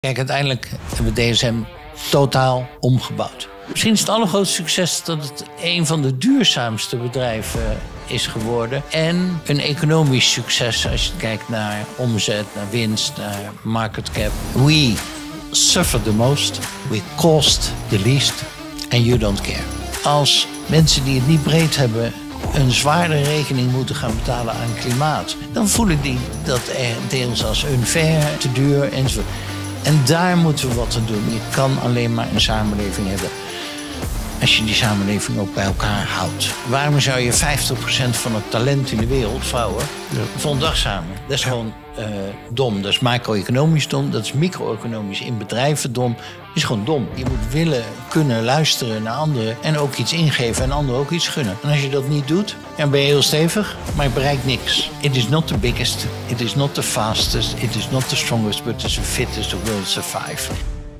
Kijk, uiteindelijk hebben we DSM totaal omgebouwd. Misschien is het allergrootste succes dat het een van de duurzaamste bedrijven is geworden. En een economisch succes als je kijkt naar omzet, naar winst, naar market cap. We suffer the most, we cost the least and you don't care. Als mensen die het niet breed hebben een zwaardere rekening moeten gaan betalen aan klimaat, dan voelen die dat deels als unfair, te duur enzovoort. En daar moeten we wat aan doen. Je kan alleen maar een samenleving hebben als je die samenleving ook bij elkaar houdt. Waarom zou je 50% van het talent in de wereld, vrouwen, verontdagzamen? Dat is gewoon dom. Dat is macro-economisch dom. Dat is micro-economisch in bedrijven dom. Dat is gewoon dom. Je moet willen kunnen luisteren naar anderen en ook iets ingeven en anderen ook iets gunnen. En als je dat niet doet, dan ben je heel stevig, maar je bereikt niks. It is not the biggest, it is not the fastest, it is not the strongest, but it's the fittest who will survive.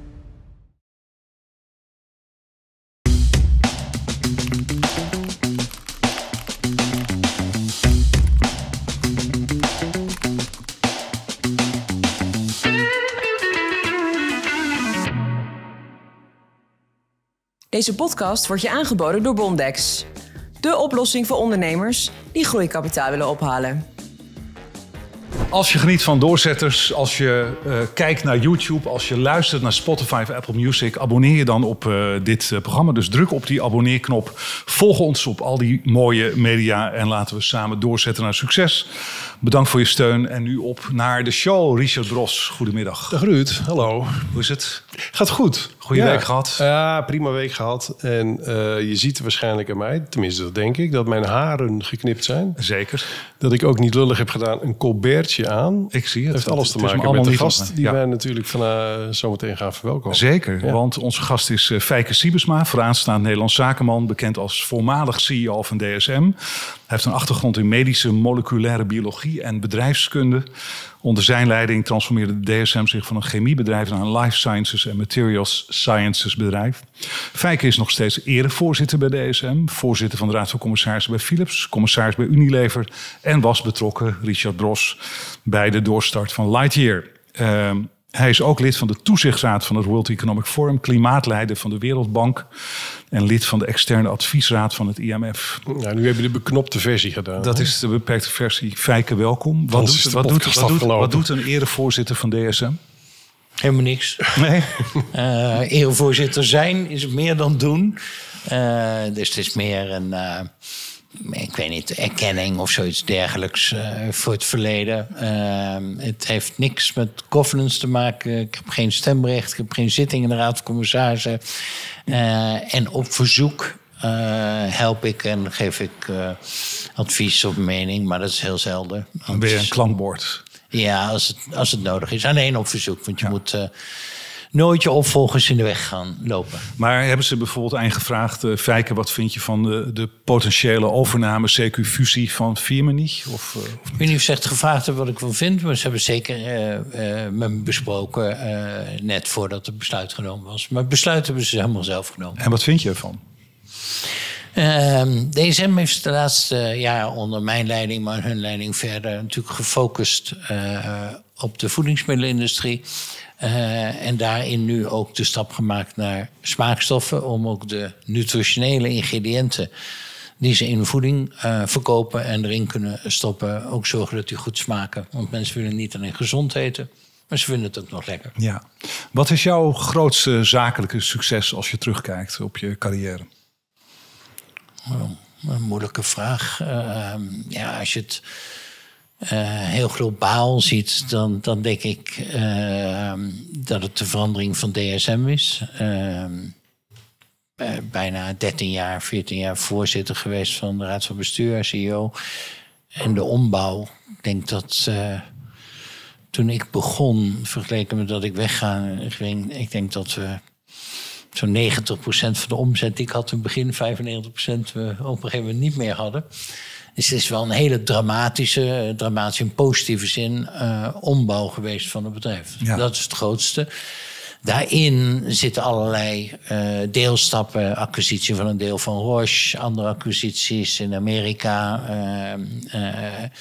Deze podcast wordt je aangeboden door Bondex. De oplossing voor ondernemers die groeikapitaal willen ophalen. Als je geniet van doorzetters, als je kijkt naar YouTube, als je luistert naar Spotify of Apple Music, abonneer je dan op dit programma. Dus druk op die abonneerknop. Volg ons op al die mooie media en laten we samen doorzetten naar succes. Bedankt voor je steun en nu op naar de show. Richard Bros, goedemiddag. Dag Ruud, hallo. Hoe is het? Gaat goed. Goeie week gehad? Ja, prima week gehad. En je ziet waarschijnlijk aan mij, tenminste dat denk ik, dat mijn haren geknipt zijn. Zeker. Dat ik ook niet lullig heb gedaan, een colbertje aan. Ik zie het. Heeft alles te maken met de gast die wij natuurlijk zometeen gaan verwelkomen. Zeker, want onze gast is Fijke Siebesma, vooraanstaand Nederlands zakenman, bekend als voormalig CEO van DSM. Hij heeft een achtergrond in medische moleculaire biologie en bedrijfskunde. Onder zijn leiding transformeerde de DSM zich van een chemiebedrijf naar een life sciences en materials sciences bedrijf. Fijke is nog steeds erevoorzitter bij DSM, voorzitter van de Raad van Commissarissen bij Philips, commissaris bij Unilever en was betrokken, Richard Bros, bij de doorstart van Lightyear. Hij is ook lid van de toezichtsraad van het World Economic Forum, klimaatleider van de Wereldbank en lid van de externe adviesraad van het IMF. Nou, nu heb je de beknopte versie gedaan. Dat is de beperkte versie. Fijke, welkom. Wat doet een erevoorzitter van DSM? Helemaal niks. Nee? Erevoorzitter zijn is meer dan doen. Dus het is meer een ik weet niet, erkenning of zoiets dergelijks voor het verleden. Het heeft niks met governance te maken. Ik heb geen stemrecht, ik heb geen zitting in de Raad van Commissarissen. En op verzoek help ik en geef ik advies of mening, maar dat is heel zelden. Dan ben je een klankbord. Ja, als het nodig is. Alleen op verzoek, want je moet nooit je opvolgers in de weg gaan lopen. Maar hebben ze bijvoorbeeld aan je gevraagd, Fijke, wat vind je van de potentiële overname, CQ-fusie van Firmenich? Ik weet niet of ze echt gevraagd hebben wat ik wel vind, maar ze hebben zeker met me besproken net voordat het besluit genomen was. Maar het besluit hebben ze helemaal zelf genomen. En wat vind je ervan? DSM heeft de laatste jaren onder mijn leiding, maar hun leiding verder natuurlijk gefocust op de voedingsmiddelenindustrie. En daarin nu ook de stap gemaakt naar smaakstoffen, om ook de nutritionele ingrediënten die ze in de voeding verkopen en erin kunnen stoppen, ook zorgen dat die goed smaken. Want mensen willen niet alleen gezond eten, maar ze vinden het ook nog lekker. Ja. Wat is jouw grootste zakelijke succes als je terugkijkt op je carrière? Een moeilijke vraag. Als je het heel globaal ziet, dan denk ik dat het de verandering van DSM is. Bijna 13 jaar, 14 jaar voorzitter geweest van de Raad van Bestuur, CEO. En de ombouw. Ik denk dat toen ik begon, vergeleken met dat ik weggaan, ik denk dat we zo'n 90% van de omzet die ik had in het begin, 95% we op een gegeven moment niet meer hadden. Dus het is wel een hele dramatische in positieve zin, ombouw geweest van het bedrijf. Ja. Dat is het grootste. Daarin zitten allerlei deelstappen. Acquisitie van een deel van Roche, andere acquisities in Amerika.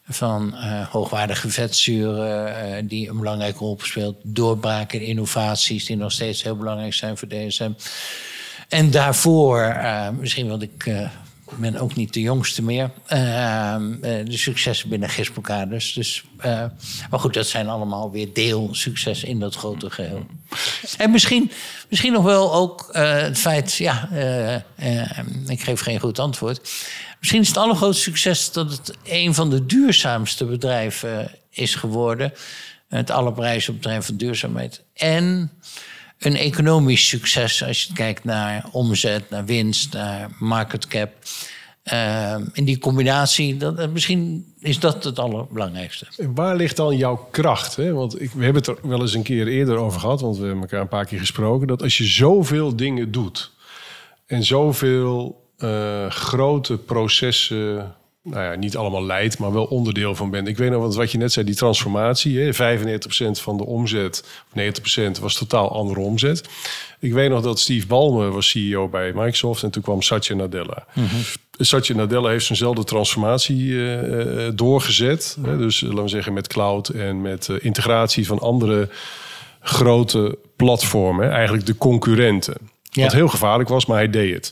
van hoogwaardige vetzuren die een belangrijke rol speelt. Doorbraken in innovaties die nog steeds heel belangrijk zijn voor DSM. En daarvoor, misschien want ik ben ook niet de jongste meer, de successen binnen Gisbocades. Dus, maar goed, dat zijn allemaal weer deelsuccessen in dat grote geheel. En misschien nog wel ook het feit, ik geef geen goed antwoord. Misschien is het allergrootste succes dat het een van de duurzaamste bedrijven is geworden. Het allerprijs op het terrein van duurzaamheid. En een economisch succes als je kijkt naar omzet, naar winst, naar market cap. In die combinatie, misschien is dat het allerbelangrijkste. En waar ligt dan jouw kracht? Hè? Want we hebben het er wel eens een keer eerder over gehad, want we hebben elkaar een paar keer gesproken, dat als je zoveel dingen doet en zoveel grote processen, niet allemaal leidt, maar wel onderdeel van bent. Ik weet nog wat je net zei, die transformatie. Hè? 95% van de omzet, of 90% was totaal andere omzet. Ik weet nog dat Steve Ballmer was CEO bij Microsoft en toen kwam Satya Nadella. Mm-hmm. Satya Nadella heeft zijnzelfde transformatie doorgezet. Hè? Dus laten we zeggen met cloud en met integratie van andere grote platformen. Eigenlijk de concurrenten. Ja. Wat heel gevaarlijk was, maar hij deed het.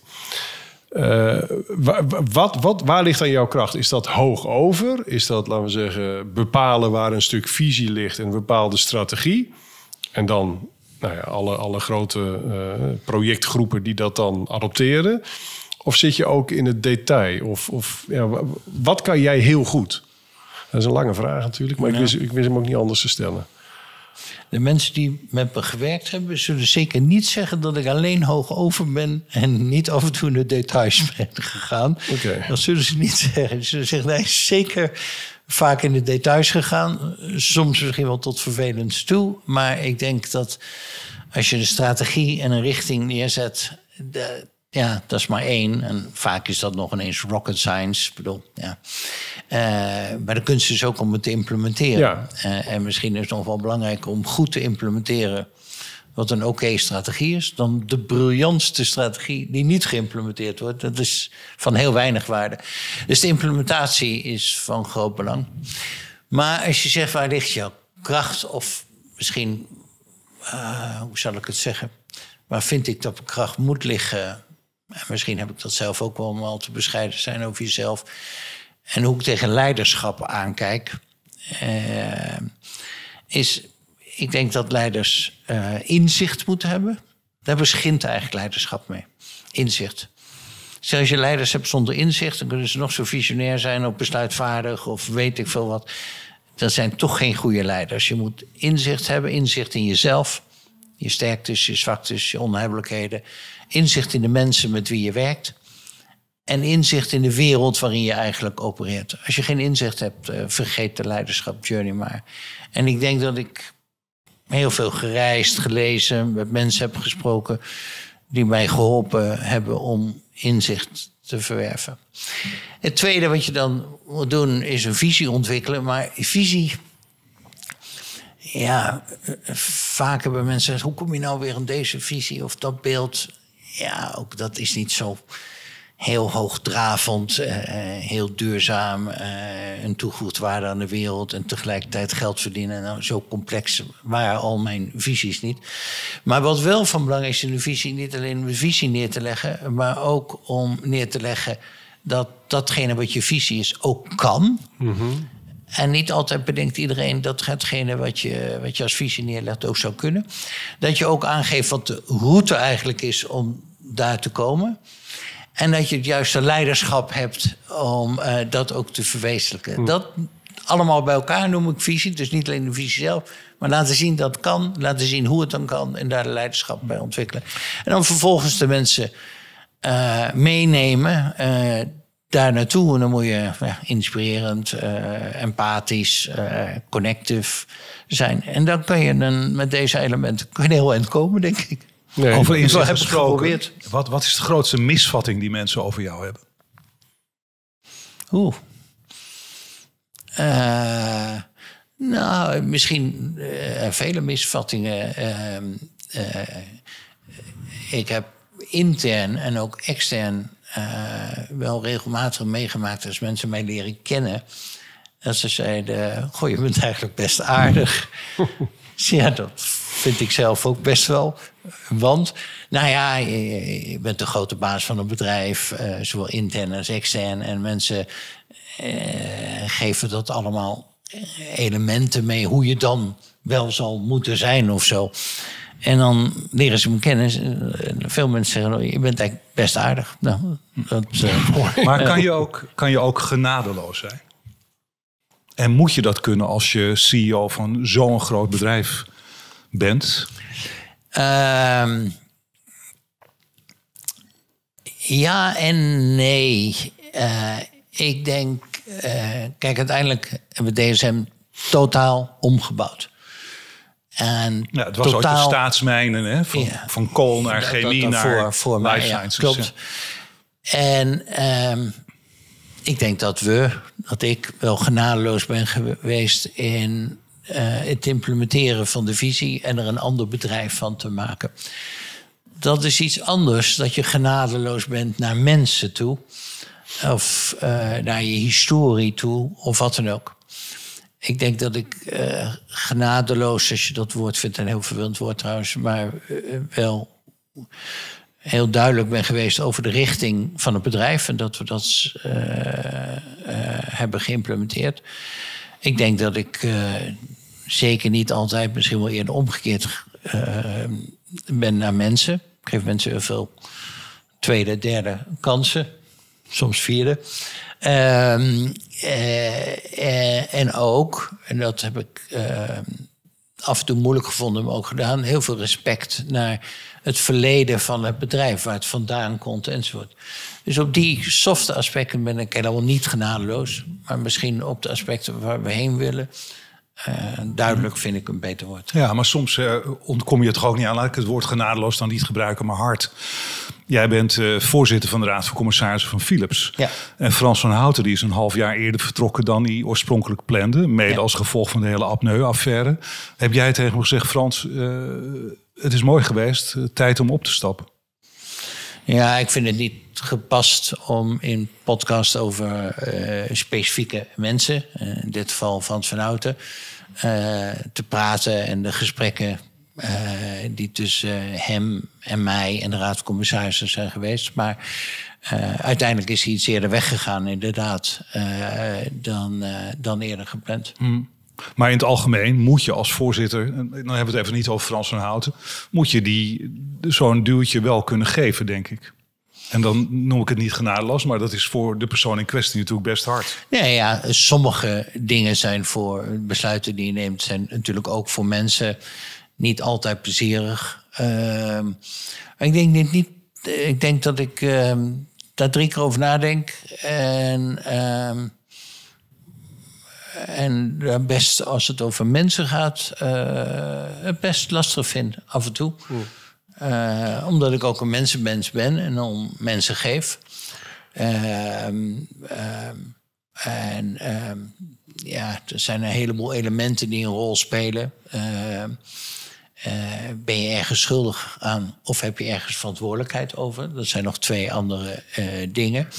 Waar ligt dan jouw kracht? Is dat hoog over? Is dat, laten we zeggen, bepalen waar een stuk visie ligt en een bepaalde strategie? En dan alle grote projectgroepen die dat dan adopteren? Of zit je ook in het detail? Wat kan jij heel goed? Dat is een lange vraag natuurlijk, maar ik wist hem ook niet anders te stellen. De mensen die met me gewerkt hebben, zullen zeker niet zeggen dat ik alleen hoog over ben en niet af en toe in de details ben gegaan. Okay. Dat zullen ze niet zeggen. Ze zullen zeggen, nee, zeker vaak in de details gegaan. Soms misschien wel tot vervelends toe. Maar ik denk dat als je een strategie en een richting neerzet, dat is maar één. En vaak is dat nog ineens rocket science. Ik bedoel, maar de kunst is ook om het te implementeren. Ja. En misschien is het nog wel belangrijker om goed te implementeren wat een oké strategie is, dan de briljantste strategie die niet geïmplementeerd wordt. Dat is van heel weinig waarde. Dus de implementatie is van groot belang. Maar als je zegt, waar ligt jouw kracht? Of misschien, hoe zal ik het zeggen? Waar vind ik dat mijn kracht moet liggen? Misschien heb ik dat zelf ook wel om al te bescheiden zijn over jezelf. En hoe ik tegen leiderschap aankijk, ik denk dat leiders inzicht moeten hebben. Daar begint eigenlijk leiderschap mee. Inzicht. Stel, als je leiders hebt zonder inzicht, dan kunnen ze nog zo visionair zijn of besluitvaardig of weet ik veel wat. Dat zijn toch geen goede leiders. Je moet inzicht hebben, inzicht in jezelf. Je sterktes, je zwaktes, je onhebbelijkheden. Inzicht in de mensen met wie je werkt. En inzicht in de wereld waarin je eigenlijk opereert. Als je geen inzicht hebt, vergeet de leiderschapsjourney maar. En ik denk dat ik heel veel gereisd, gelezen, met mensen heb gesproken die mij geholpen hebben om inzicht te verwerven. Het tweede wat je dan moet doen is een visie ontwikkelen. Maar visie, vaak hebben mensen gezegd, hoe kom je nou weer aan deze visie of dat beeld? Ja, ook dat is niet zo heel hoogdravend, heel duurzaam, een toegevoegde waarde aan de wereld en tegelijkertijd geld verdienen. Nou, zo complex waren al mijn visies niet. Maar wat wel van belang is in de visie, niet alleen de visie neer te leggen, maar ook om neer te leggen dat datgene wat je visie is ook kan. Mm-hmm. En niet altijd bedenkt iedereen dat hetgene wat je als visie neerlegt ook zou kunnen. Dat je ook aangeeft wat de route eigenlijk is om daar te komen. En dat je het juiste leiderschap hebt om dat ook te verwezenlijken. Dat allemaal bij elkaar noem ik visie. Dus niet alleen de visie zelf, maar laten zien dat het kan. Laten zien hoe het dan kan en daar de leiderschap bij ontwikkelen. En dan vervolgens de mensen meenemen daar naartoe. En dan moet je inspirerend, empathisch, connective zijn. En dan kan je dan met deze elementen heel eind komen, denk ik. Nee, over inzicht gesproken. Wat is de grootste misvatting die mensen over jou hebben? Misschien vele misvattingen. Ik heb intern en ook extern wel regelmatig meegemaakt als mensen mij leren kennen, En ze zeiden, goh, je bent eigenlijk best aardig. Ja, dat vind ik zelf ook best wel. Want, nou ja, je bent de grote baas van een bedrijf, zowel intern als extern. En mensen geven dat allemaal elementen mee hoe je dan wel zal moeten zijn of zo. En dan leren ze me kennen. Veel mensen zeggen, je bent eigenlijk best aardig. Nou, maar kan je ook genadeloos zijn? En moet je dat kunnen als je CEO van zo'n groot bedrijf bent? Ja en nee. Ik denk, kijk, uiteindelijk hebben we DSM totaal omgebouwd. En ja, het was ook de staatsmijnen, hè? Van kool naar chemie naar voor life mij, sciences. Ja, klopt. Ja. En ik denk dat ik wel genadeloos ben geweest in het implementeren van de visie en er een ander bedrijf van te maken. Dat is iets anders, dat je genadeloos bent naar mensen toe. Of naar je historie toe, of wat dan ook. Ik denk dat ik genadeloos, als je dat woord vindt, een heel vervelend woord trouwens, maar wel heel duidelijk ben geweest over de richting van het bedrijf en dat we dat hebben geïmplementeerd. Ik denk dat ik zeker niet altijd, misschien wel eerder omgekeerd ben naar mensen. Ik geef mensen heel veel tweede, derde kansen, soms vierde. En ook, en dat heb ik af en toe moeilijk gevonden, maar ook gedaan, heel veel respect naar het verleden van het bedrijf, waar het vandaan komt enzovoort. Dus op die softe aspecten ben ik helemaal niet genadeloos, maar misschien op de aspecten waar we heen willen. Duidelijk vind ik een beter woord. Ja, maar soms ontkom je het toch ook niet aan. Laat ik het woord genadeloos dan niet gebruiken, maar hard. Jij bent voorzitter van de Raad van Commissarissen van Philips. Ja. En Frans van Houten die is een half jaar eerder vertrokken dan hij oorspronkelijk plande. Mede als gevolg van de hele apneu-affaire. Heb jij tegen me gezegd, Frans, het is mooi geweest. Tijd om op te stappen. Ja, ik vind het niet gepast om in podcast over specifieke mensen, in dit geval Frans van Houten, te praten en de gesprekken die tussen hem en mij en de Raad van Commissarissen zijn geweest. Maar uiteindelijk is hij iets eerder weggegaan, inderdaad, dan eerder gepland. Maar in het algemeen moet je als voorzitter, dan hebben we het even niet over Frans van Houten, moet je zo'n duwtje wel kunnen geven, denk ik. En dan noem ik het niet genadeloos, maar dat is voor de persoon in kwestie natuurlijk best hard. Ja, sommige dingen zijn voor besluiten die je neemt, zijn natuurlijk ook voor mensen niet altijd plezierig. Ik denk dat ik daar 3 keer over nadenk. En best als het over mensen gaat, het best lastig vind af en toe. Omdat ik ook een mensenmens ben en dan mensen geef. Ja, er zijn een heleboel elementen die een rol spelen. Ben je ergens schuldig aan of heb je ergens verantwoordelijkheid over? Dat zijn nog 2 andere dingen.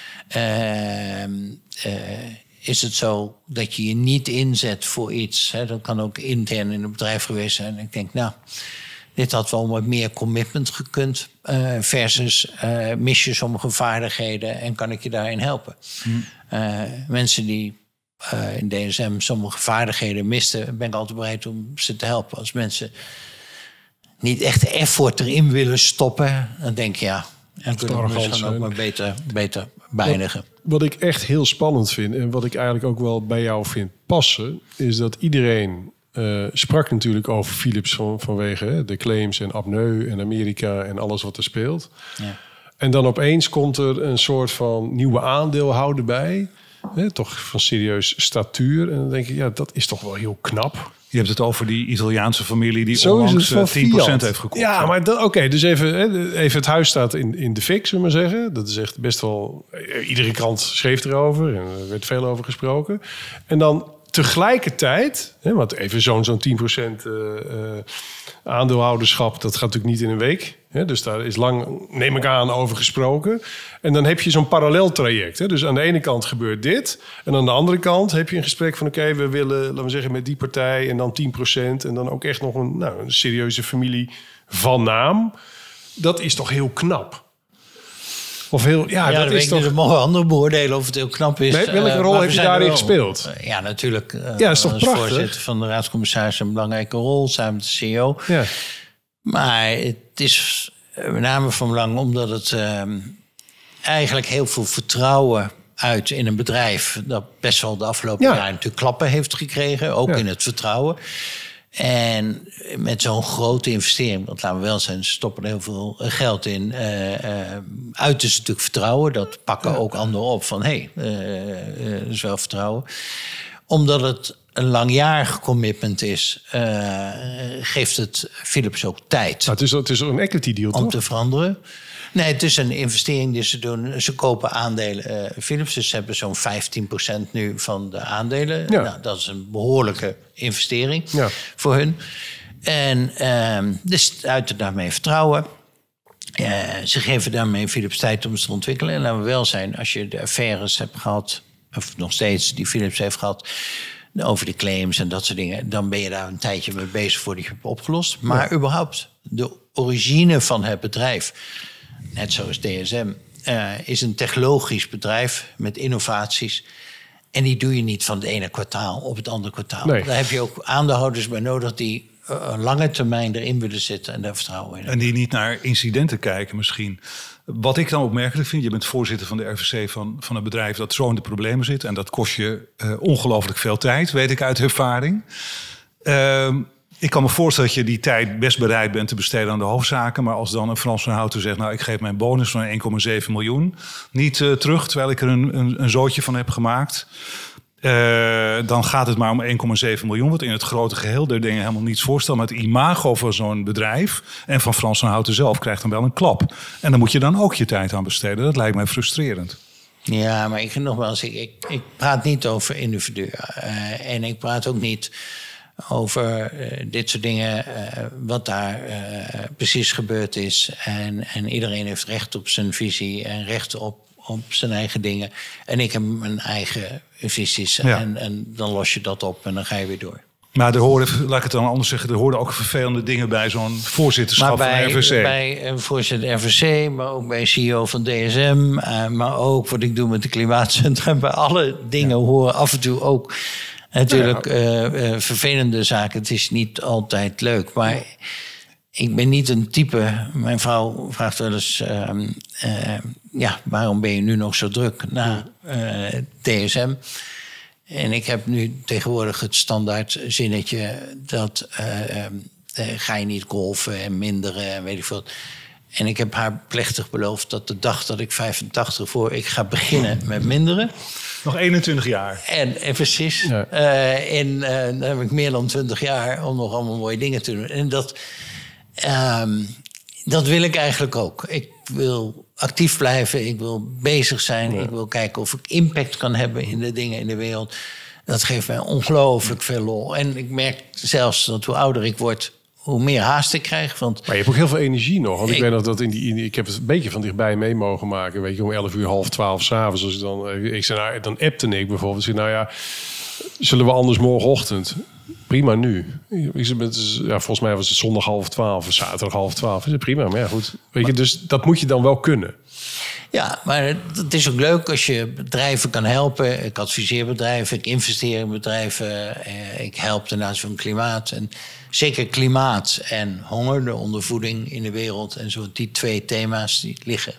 Is het zo dat je je niet inzet voor iets? Hè? Dat kan ook intern in het bedrijf geweest zijn. Ik denk, nou, dit had wel met meer commitment gekund. Versus mis je sommige vaardigheden en kan ik je daarin helpen? Mensen die in DSM sommige vaardigheden misten, ben ik altijd bereid om ze te helpen. Als mensen niet echt effort erin willen stoppen, dan denk je, ja, en kunnen we misschien ook maar beter beëindigen. Wat ik echt heel spannend vind en wat ik eigenlijk ook wel bij jou vind passen, is dat iedereen sprak natuurlijk over Philips vanwege de claims en apneu en Amerika en alles wat er speelt. Ja. En dan opeens komt er een soort van nieuwe aandeelhouder bij. Toch van serieus statuur. En dan denk ik, ja, dat is toch wel heel knap. Je hebt het over die Italiaanse familie die onlangs 10% heeft gekocht. Ja, maar oké, dus even het huis staat in de fik, zullen we maar zeggen. Dat is echt best wel... Iedere krant schreef erover en er werd veel over gesproken. En dan tegelijkertijd, want even zo'n 10% aandeelhouderschap, dat gaat natuurlijk niet in een week. Dus daar is lang, neem ik aan, over gesproken. En dan heb je zo'n parallel traject. Dus aan de ene kant gebeurt dit. En aan de andere kant heb je een gesprek van... oké, we willen, laten we zeggen, met die partij en dan 10%. En dan ook echt nog een serieuze familie van naam. Dat is toch heel knap? Of heel, dat is toch... Er mogen anderen beoordelen of het heel knap is. Welke rol heb je daarin gespeeld? Ja, natuurlijk. Is toch als prachtig? Voorzitter van de raadscommissaris een belangrijke rol, samen met de CEO. Ja. Maar het is met name van belang omdat het eigenlijk heel veel vertrouwen uit in een bedrijf... dat best wel de afgelopen jaren natuurlijk klappen heeft gekregen. Ook in het vertrouwen. En met zo'n grote investering, want laten we wel zijn... ze stoppen er heel veel geld in. Uit is natuurlijk vertrouwen. Dat pakken ook anderen op van... dat is wel vertrouwen. Omdat het een langjarig commitment is... geeft het Philips ook tijd. Het is een equity deal, toch? Om te veranderen. Nee, het is een investering die ze doen. Ze kopen aandelen Philips. Dus ze hebben zo'n 15% nu van de aandelen. Ja. Nou, dat is een behoorlijke investering voor hun. En dus uiten daarmee vertrouwen. Ze geven daarmee Philips tijd om ze te ontwikkelen. En laten we wel zijn, als je de affaires hebt gehad... of nog steeds die Philips heeft gehad... over de claims en dat soort dingen... dan ben je daar een tijdje mee bezig voordat je hebt opgelost. Maar überhaupt, de origine van het bedrijf... net zoals DSM, is een technologisch bedrijf met innovaties. En die doe je niet van het ene kwartaal op het andere kwartaal. Nee. Daar heb je ook aandeelhouders bij nodig... die lange termijn erin willen zitten en daar vertrouwen in. En die niet naar incidenten kijken misschien. Wat ik dan opmerkelijk vind... je bent voorzitter van de RVC van een bedrijf... dat zo in de problemen zit. En dat kost je ongelooflijk veel tijd, weet ik uit ervaring. Ik kan me voorstellen dat je die tijd best bereid bent te besteden aan de hoofdzaken. Maar als dan een Frans van Houten zegt... ik geef mijn bonus van 1,7 miljoen niet terug... terwijl ik er een zootje van heb gemaakt... dan gaat het maar om 1,7 miljoen... wat in het grote geheel der dingen helemaal niets voorstelt. Maar het imago van zo'n bedrijf... en van Frans van Houten zelf krijgt dan wel een klap. En dan moet je dan ook je tijd aan besteden. Dat lijkt mij frustrerend. Ja, maar ik praat niet over individuen. En ik praat ook niet... over dit soort dingen, wat daar precies gebeurd is. En iedereen heeft recht op zijn visie en recht op zijn eigen dingen. En ik heb mijn eigen visies. Ja. En dan los je dat op en dan ga je weer door. Maar er horen, laat ik het dan anders zeggen... er horen ook vervelende dingen bij zo'n voorzitterschap van RVC. Bij voorzitter RVC, maar ook bij CEO van DSM... maar ook wat ik doe met de klimaatcentra. Bij alle dingen horen af en toe ook... natuurlijk vervelende zaken. Het is niet altijd leuk. Maar ik ben niet een type... Mijn vrouw vraagt wel eens... waarom ben je nu nog zo druk na DSM? En ik heb nu tegenwoordig het standaard zinnetje... dat ga je niet golfen en minderen en weet ik veel... En ik heb haar plechtig beloofd dat de dag dat ik 85 voor... ik ga beginnen met minderen... Nog 21 jaar. En precies. Ja. Dan heb ik meer dan 20 jaar om nog allemaal mooie dingen te doen. En dat wil ik eigenlijk ook. Ik wil actief blijven. Ik wil bezig zijn. Ja. Ik wil kijken of ik impact kan hebben in de dingen in de wereld. Dat geeft mij ongelooflijk veel lol. En ik merk zelfs dat hoe ouder ik word... hoe meer haast ik krijg. Want maar je hebt ook heel veel energie nog. Want ik weet nog dat ik heb het een beetje van dichtbij mee mogen maken. Weet je, om 11 uur, 11:30 s'avonds. Als ik zei, dan appte ik bijvoorbeeld. Ik zei, zullen we anders morgenochtend? Prima nu. Volgens mij was het zondag 11:30 of zaterdag 11:30. Is het prima, maar ja, goed. Weet je, dus dat moet je dan wel kunnen. Ja, maar het is ook leuk als je bedrijven kan helpen. Ik adviseer bedrijven, ik investeer in bedrijven. Ik help ten aanzien van klimaat. En zeker klimaat en honger, de ondervoeding in de wereld. En zo, die twee thema's die liggen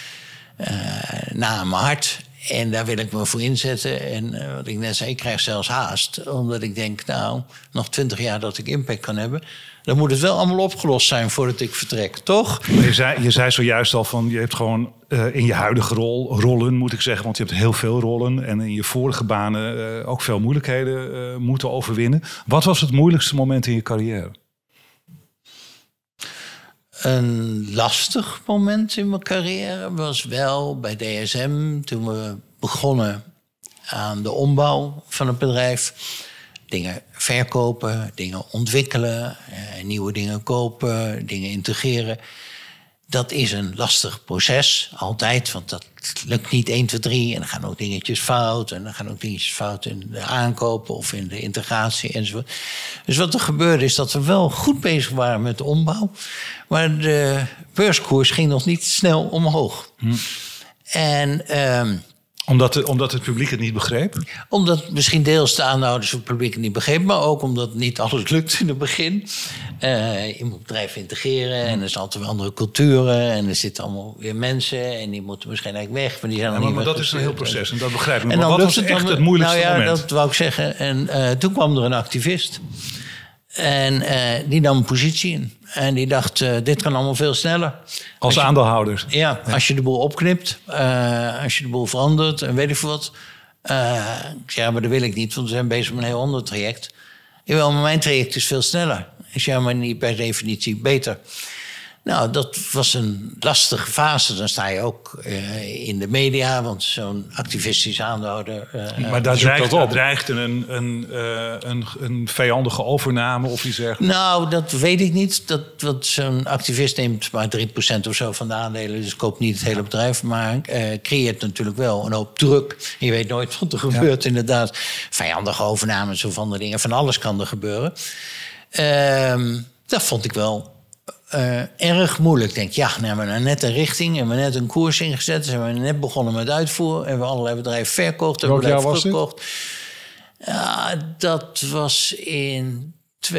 na mijn hart. En daar wil ik me voor inzetten. En wat ik net zei, ik krijg zelfs haast. Omdat ik denk, nog 20 jaar dat ik impact kan hebben... dan moet het wel allemaal opgelost zijn voordat ik vertrek, toch? Je zei zojuist al van, je hebt gewoon in je huidige rollen, moet ik zeggen... want je hebt heel veel rollen en in je vorige banen ook veel moeilijkheden moeten overwinnen. Wat was het moeilijkste moment in je carrière? Een lastig moment in mijn carrière was wel bij DSM... toen we begonnen aan de ombouw van het bedrijf. Dingen verkopen, dingen ontwikkelen, nieuwe dingen kopen, dingen integreren. Dat is een lastig proces, altijd, want dat lukt niet 1, 2, 3. En dan gaan ook dingetjes fout. En dan gaan ook dingetjes fout in de aankopen of in de integratie enzovoort. Dus wat er gebeurde is dat we wel goed bezig waren met de ombouw. Maar de beurskoers ging nog niet snel omhoog. En Omdat het publiek het niet begreep? Omdat misschien deels de aandeelhouders of het publiek het niet begreep, maar ook omdat niet alles lukt in het begin. Je moet bedrijven integreren en er zijn altijd weer andere culturen. En er zitten allemaal weer mensen en die moeten misschien eigenlijk weg. Maar die zijn nog niet maar meer dat is een heel proces en dat begrijp ik. En Maar dan wat was echt het moeilijkste moment? dat wou ik zeggen. En toen kwam er een activist. En die nam een positie in. En die dacht, dit kan allemaal veel sneller. Als aandeelhouder? Ja, als je de boel opknipt. Als je de boel verandert en weet ik veel wat. Ik zei, maar dat wil ik niet, want we zijn bezig met een heel ander traject. Jawel, maar mijn traject is veel sneller. Ik zei, maar niet per definitie beter. Nou, dat was een lastige fase. Dan sta je ook in de media, want zo'n activistisch aandeelhouder... maar daar dreigt een vijandige overname of iets dergelijks? Nou, dat weet ik niet. Want zo'n activist neemt maar 3% of zo van de aandelen. Dus koopt niet het hele bedrijf. Maar creëert natuurlijk wel een hoop druk. Je weet nooit wat er gebeurt, inderdaad. Vijandige overnames of andere dingen. Van alles kan er gebeuren. Dat vond ik wel... erg moeilijk. Ik denk, we hebben net een richting, hebben we net een koers ingezet, zijn we net begonnen met uitvoer, hebben we allerlei bedrijven verkocht, hebben we bedrijven gekocht. Dat was in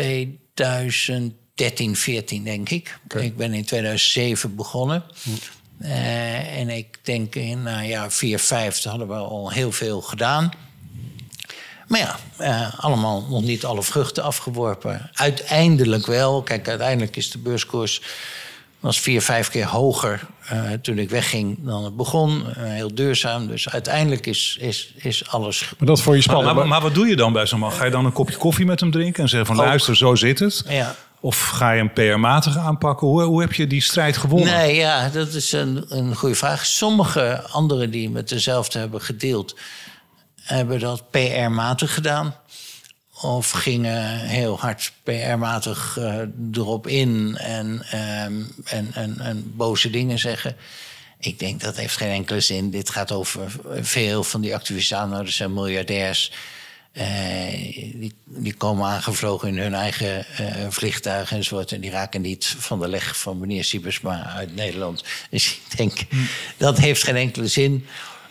2013, 14 denk ik. Okay. Ik ben in 2007 begonnen. En ik denk in 4, 5 hadden we al heel veel gedaan. Maar allemaal nog niet alle vruchten afgeworpen. Uiteindelijk wel. Kijk, uiteindelijk is de beurskoers... was 4, 5 keer hoger toen ik wegging dan het begon. Heel duurzaam. Dus uiteindelijk is alles... Maar dat vond je spannend. Maar wat doe je dan bij zo'n man? Ga je dan een kopje koffie met hem drinken en zeggen van luister, zo zit het? Ja. Of ga je hem PR-matig aanpakken? Hoe heb je die strijd gewonnen? Nee, dat is een goede vraag. Sommige anderen die met dezelfde hebben gedeeld... hebben dat PR-matig gedaan. Of gingen heel hard PR-matig erop in en boze dingen zeggen. Ik denk dat heeft geen enkele zin. Dit gaat over veel van die activistische aanhouders zijn miljardairs. Die komen aangevlogen in hun eigen vliegtuigen enzovoort. En die raken niet van de leg van meneer Siebersma uit Nederland. Dus ik denk, dat heeft geen enkele zin.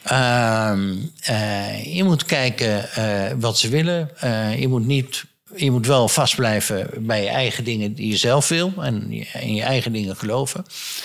Je moet kijken wat ze willen. Je moet wel vastblijven bij je eigen dingen die je zelf wil. En in je eigen dingen geloven.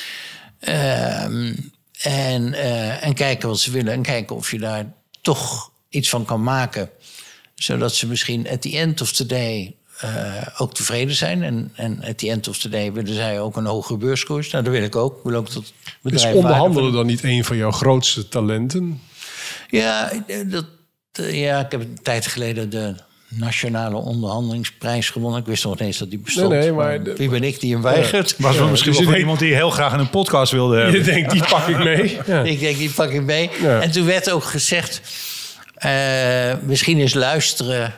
En kijken wat ze willen. En kijken of je daar toch iets van kan maken. Zodat ze misschien at the end of the day ook tevreden zijn. En at the end of the day willen zij ook een hogere beurskoers. Nou, dat wil ik ook. Ik wil ook dat bedrijf is onderhandelen dan niet een van jouw grootste talenten? Ja, ik heb een tijd geleden de Nationale Onderhandelingsprijs gewonnen. Ik wist nog niet eens dat die bestond. Nee, maar wie ben ik die hem weigert? Was er misschien wel iemand die heel graag in een podcast wilde hebben? Je denkt, die pak ik mee. Ja. Ik denk, die pak ik mee. Ja. En toen werd ook gezegd... misschien is luisteren...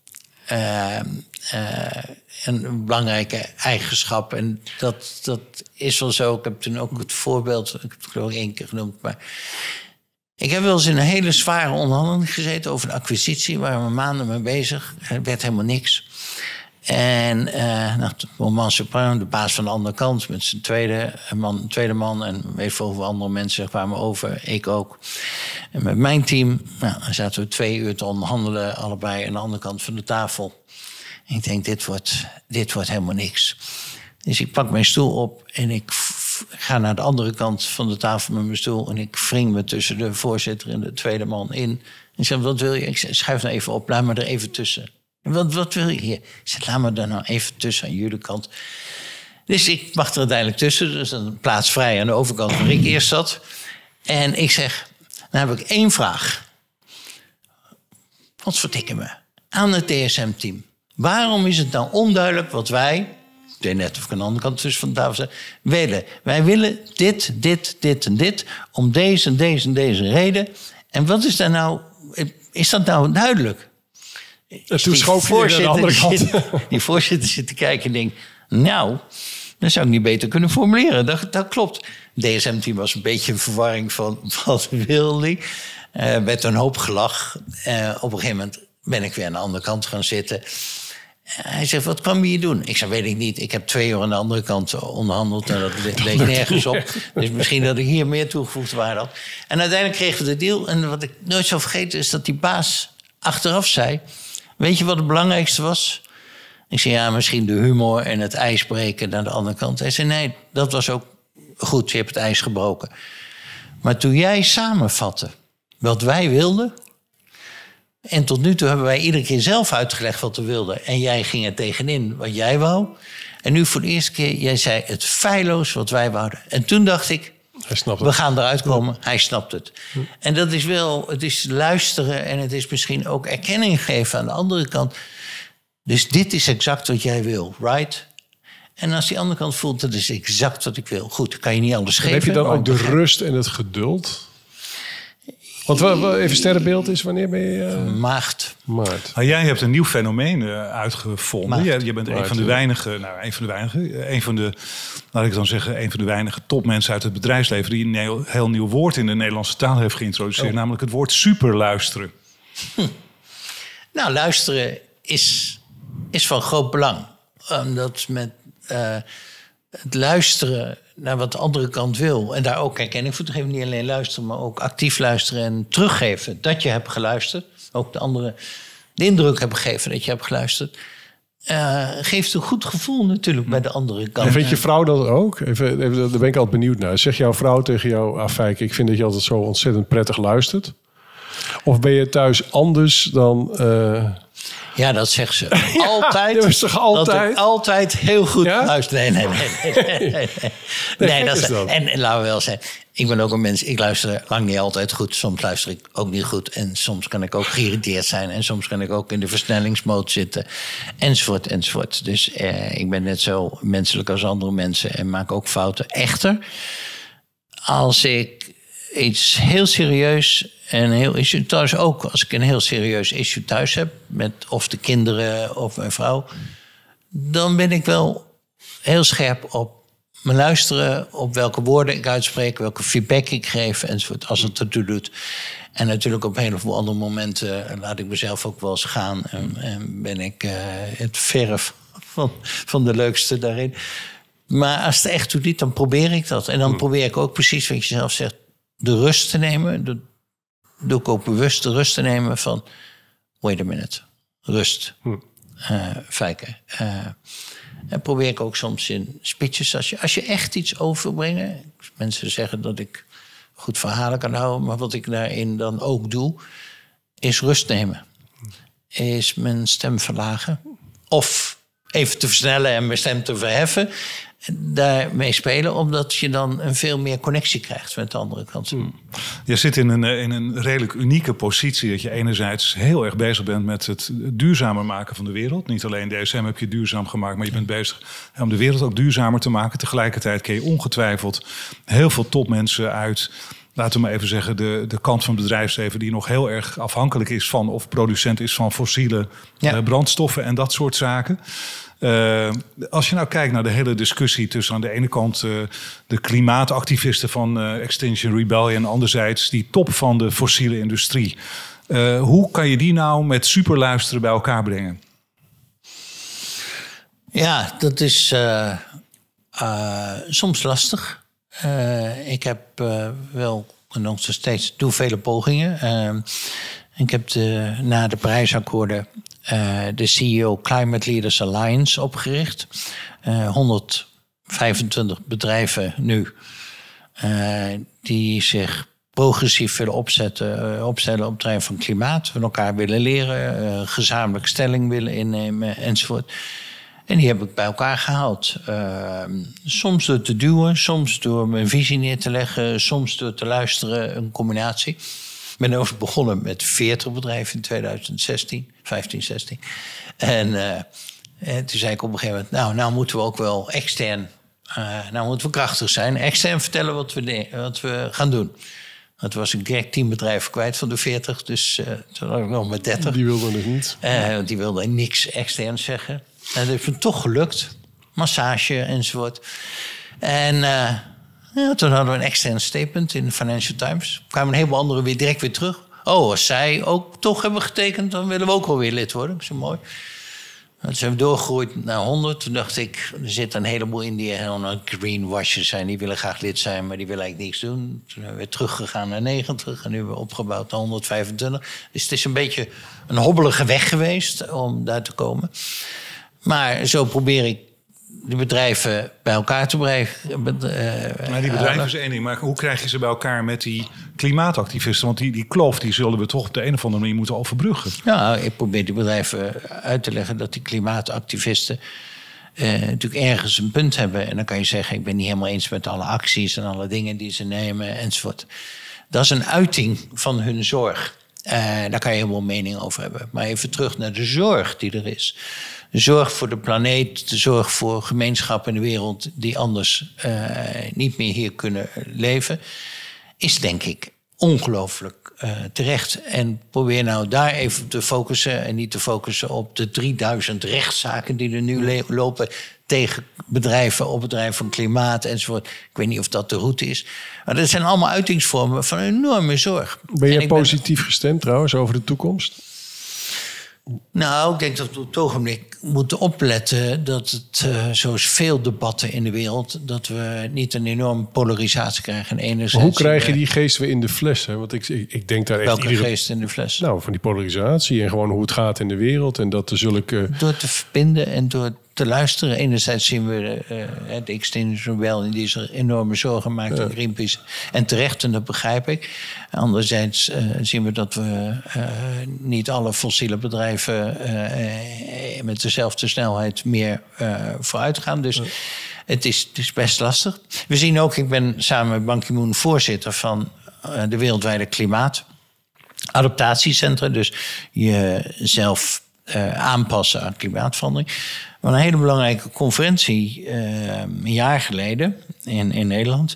een belangrijke eigenschap. En dat is wel zo. Ik heb toen ook het voorbeeld... ik heb het geloof ik 1 keer genoemd... maar ik heb wel eens in een hele zware onderhandeling gezeten... over de acquisitie, waar we maanden mee bezig. Er werd helemaal niks. En Roman Soprano, de baas van de andere kant... met zijn tweede man en weet veel hoeveel andere mensen kwamen over. Ik ook. En met mijn team dan zaten we 2 uur te onderhandelen... allebei aan de andere kant van de tafel. En ik denk, dit wordt helemaal niks. Dus ik pak mijn stoel op en ik ga naar de andere kant van de tafel met mijn stoel... en ik wring me tussen de voorzitter en de tweede man in. En ik zeg, wat wil je? Ik zeg, schuif nou even op, laat me er even tussen. Wat wil je hier? Ik zeg, laat me er nou even tussen aan jullie kant. Dus ik mag er uiteindelijk tussen. Dus een plaats vrij aan de overkant waar ik eerst zat. En ik zeg, dan heb ik 1 vraag. Wat vertikken me? Aan het DSM-team. Waarom is het nou onduidelijk wat wij... ik weet net of ik aan de andere kant tussen van de tafel sta... willen? Wij willen dit en dit... om deze en deze en deze reden. En wat is daar nou... is dat nou duidelijk? En toen schoof je naar de andere kant. Die voorzitter zit te kijken en denkt... nou, dat zou ik niet beter kunnen formuleren. Dat klopt. Het DSM-team was een beetje in verwarring van wat wilde ik. Met een hoop gelach. Op een gegeven moment ben ik weer aan de andere kant gaan zitten. Hij zegt, wat kwam je hier doen? Ik zei, weet ik niet. Ik heb 2 uur aan de andere kant onderhandeld... en dat leek nergens op. Dus misschien dat ik hier meer toegevoegde waarde had. En uiteindelijk kregen we de deal. En wat ik nooit zal vergeten is dat die baas achteraf zei... weet je wat het belangrijkste was? Ik zei, ja, misschien de humor en het ijs breken naar de andere kant. Hij zei, nee, dat was ook goed. Je hebt het ijs gebroken. Maar toen jij samenvatte wat wij wilden... en tot nu toe hebben wij iedere keer zelf uitgelegd wat we wilden... en jij ging er tegenin wat jij wou. En nu voor de eerste keer, jij zei het feilloos wat wij wouden. En toen dacht ik, we gaan eruit komen. Hij snapt het. En dat is wel, het is luisteren... en het is misschien ook erkenning geven aan de andere kant... Dus dit is exact wat jij wil, right? En als die andere kant voelt, dat is exact wat ik wil. Goed, kan je niet alles geven. Heb je dan ook de rust en het geduld? Want even sterrenbeeld is, wanneer ben je... Maagd. Nou, jij hebt een nieuw fenomeen uitgevonden. Je bent een van de weinige, laat ik dan zeggen, een van de weinige topmensen uit het bedrijfsleven... die een heel nieuw woord in de Nederlandse taal heeft geïntroduceerd. Namelijk het woord superluisteren. Nou, luisteren is van groot belang. Omdat met het luisteren naar wat de andere kant wil... en daar ook erkenning voor te geven, niet alleen luisteren... maar ook actief luisteren en teruggeven dat je hebt geluisterd. Ook de anderen de indruk hebben gegeven dat je hebt geluisterd... geeft een goed gevoel natuurlijk bij de andere kant. En vindt je vrouw dat ook? Even, daar ben ik altijd benieuwd naar. Zegt jouw vrouw tegen jou, Fijke, ik vind dat je altijd zo ontzettend prettig luistert? Of ben je thuis anders dan... Ja, dat zegt ze altijd. Dat is toch altijd? Dat ik altijd heel goed luister. Nee. Dat is dat. En laten we wel zijn, ik ben ook een mens, ik luister lang niet altijd goed. Soms luister ik ook niet goed. En soms kan ik ook geïrriteerd zijn. En soms kan ik ook in de versnellingsmode zitten. Enzovoort. Dus ik ben net zo menselijk als andere mensen. En maak ook fouten. Echter, als ik iets heel serieus... En heel issue thuis ook, als ik een heel serieus issue thuis heb... met of de kinderen of mijn vrouw... dan ben ik wel heel scherp op mijn luisteren... op welke woorden ik uitspreek, welke feedback ik geef... enzovoort, als het ertoe doet. En natuurlijk op een heleboel andere momenten... laat ik mezelf ook wel eens gaan... en ben ik het verre van de leukste daarin. Maar als het echt toe doet, dan probeer ik dat. En dan probeer ik ook precies wat je zelf zegt... de rust te nemen... doe ik ook bewust de rust te nemen van... wait a minute, rust, Fijke. En probeer ik ook soms in speeches... Als je echt iets over wil brengen... mensen zeggen dat ik goed verhalen kan houden... maar wat ik daarin dan ook doe... is rust nemen. Is mijn stem verlagen. Of even te versnellen en mijn stem te verheffen... daarmee spelen, omdat je dan een veel meer connectie krijgt met de andere kant. Je zit in een redelijk unieke positie... dat je enerzijds heel erg bezig bent met het duurzamer maken van de wereld. Niet alleen DSM heb je duurzaam gemaakt... maar je bent bezig om de wereld ook duurzamer te maken. Tegelijkertijd ken je ongetwijfeld heel veel topmensen uit... laten we maar even zeggen, de kant van het bedrijfsleven... die nog heel erg afhankelijk is van... of producent is van fossiele brandstoffen en dat soort zaken... als je nou kijkt naar de hele discussie tussen aan de ene kant de klimaatactivisten van Extinction Rebellion... en anderzijds die top van de fossiele industrie. Hoe kan je die nou met superluisteren bij elkaar brengen? Ja, dat is soms lastig. Ik heb wel nog steeds doe vele pogingen. Ik heb na de Parijsakkoorden de CEO Climate Leaders Alliance opgericht. 125 bedrijven nu die zich progressief willen opstellen op het terrein van klimaat. Van elkaar willen leren, gezamenlijk stelling willen innemen enzovoort. En die heb ik bij elkaar gehaald. Soms door te duwen, soms door mijn visie neer te leggen... soms door te luisteren, een combinatie. Ik ben over begonnen met 40 bedrijven in 2016, 16. En toen zei ik op een gegeven moment... nou moeten we ook wel extern... nou moeten we krachtig zijn. Extern vertellen wat we gaan doen. Het was een direct 10 bedrijven kwijt van de 40. Dus toen had ik nog maar 30. Die wilde nog niet. Die wilde niks externs zeggen. En dat is me toch gelukt. Massage enzovoort. En toen hadden we een extern statement in de Financial Times. Kwamen een heleboel anderen weer direct weer terug. Oh, als zij ook toch hebben getekend, dan willen we ook wel weer lid worden. Ik zei, mooi. Toen zijn we doorgegroeid naar 100. Toen dacht ik, er zitten een heleboel in die greenwashers zijn. Die willen graag lid zijn, maar die willen eigenlijk niks doen. Toen zijn we weer teruggegaan naar 90 en nu hebben we opgebouwd naar 125. Dus het is een beetje een hobbelige weg geweest om daar te komen. Maar zo probeer ik de bedrijven bij elkaar te brengen. Maar die bedrijven is één ding, maar hoe krijg je ze bij elkaar met die klimaatactivisten? Want die kloof die zullen we toch op de een of andere manier moeten overbruggen. Ja, ik probeer die bedrijven uit te leggen dat die klimaatactivisten natuurlijk ergens een punt hebben. En dan kan je zeggen, ik ben niet helemaal eens met alle acties en alle dingen die ze nemen enzovoort. Dat is een uiting van hun zorg. Daar kan je helemaal mening over hebben. Maar even terug naar de zorg die er is. De zorg voor de planeet, de zorg voor gemeenschappen in de wereld die anders niet meer hier kunnen leven, is denk ik ongelooflijk terecht. En probeer nou daar even te focussen en niet te focussen op de 3000 rechtszaken die er nu lopen tegen bedrijven op het terrein van klimaat enzovoort. Ik weet niet of dat de route is. Maar dat zijn allemaal uitingsvormen van enorme zorg. Ben jij positief gestemd trouwens over de toekomst? Nou, ik denk dat we op het ogenblik moeten opletten dat het, zoals veel debatten in de wereld, dat we niet een enorme polarisatie krijgen. Enerzijds, maar hoe krijg je die geest weer in de fles? Hè? Want ik denk daar echt... Welke geest in de fles? Nou, van die polarisatie en gewoon hoe het gaat in de wereld. En dat er zulke... Door te verbinden en door te luisteren. Enerzijds zien we de Extinction Rebellion die zich enorme zorgen maakt in Greenpeace. En terecht, en dat begrijp ik. Anderzijds zien we dat we niet alle fossiele bedrijven met dezelfde snelheid meer vooruit gaan. Dus het is best lastig. We zien ook, ik ben samen met Ban Ki-moon voorzitter van de wereldwijde klimaatadaptatiecentra. Dus jezelf aanpassen aan klimaatverandering. Maar een hele belangrijke conferentie een jaar geleden in Nederland.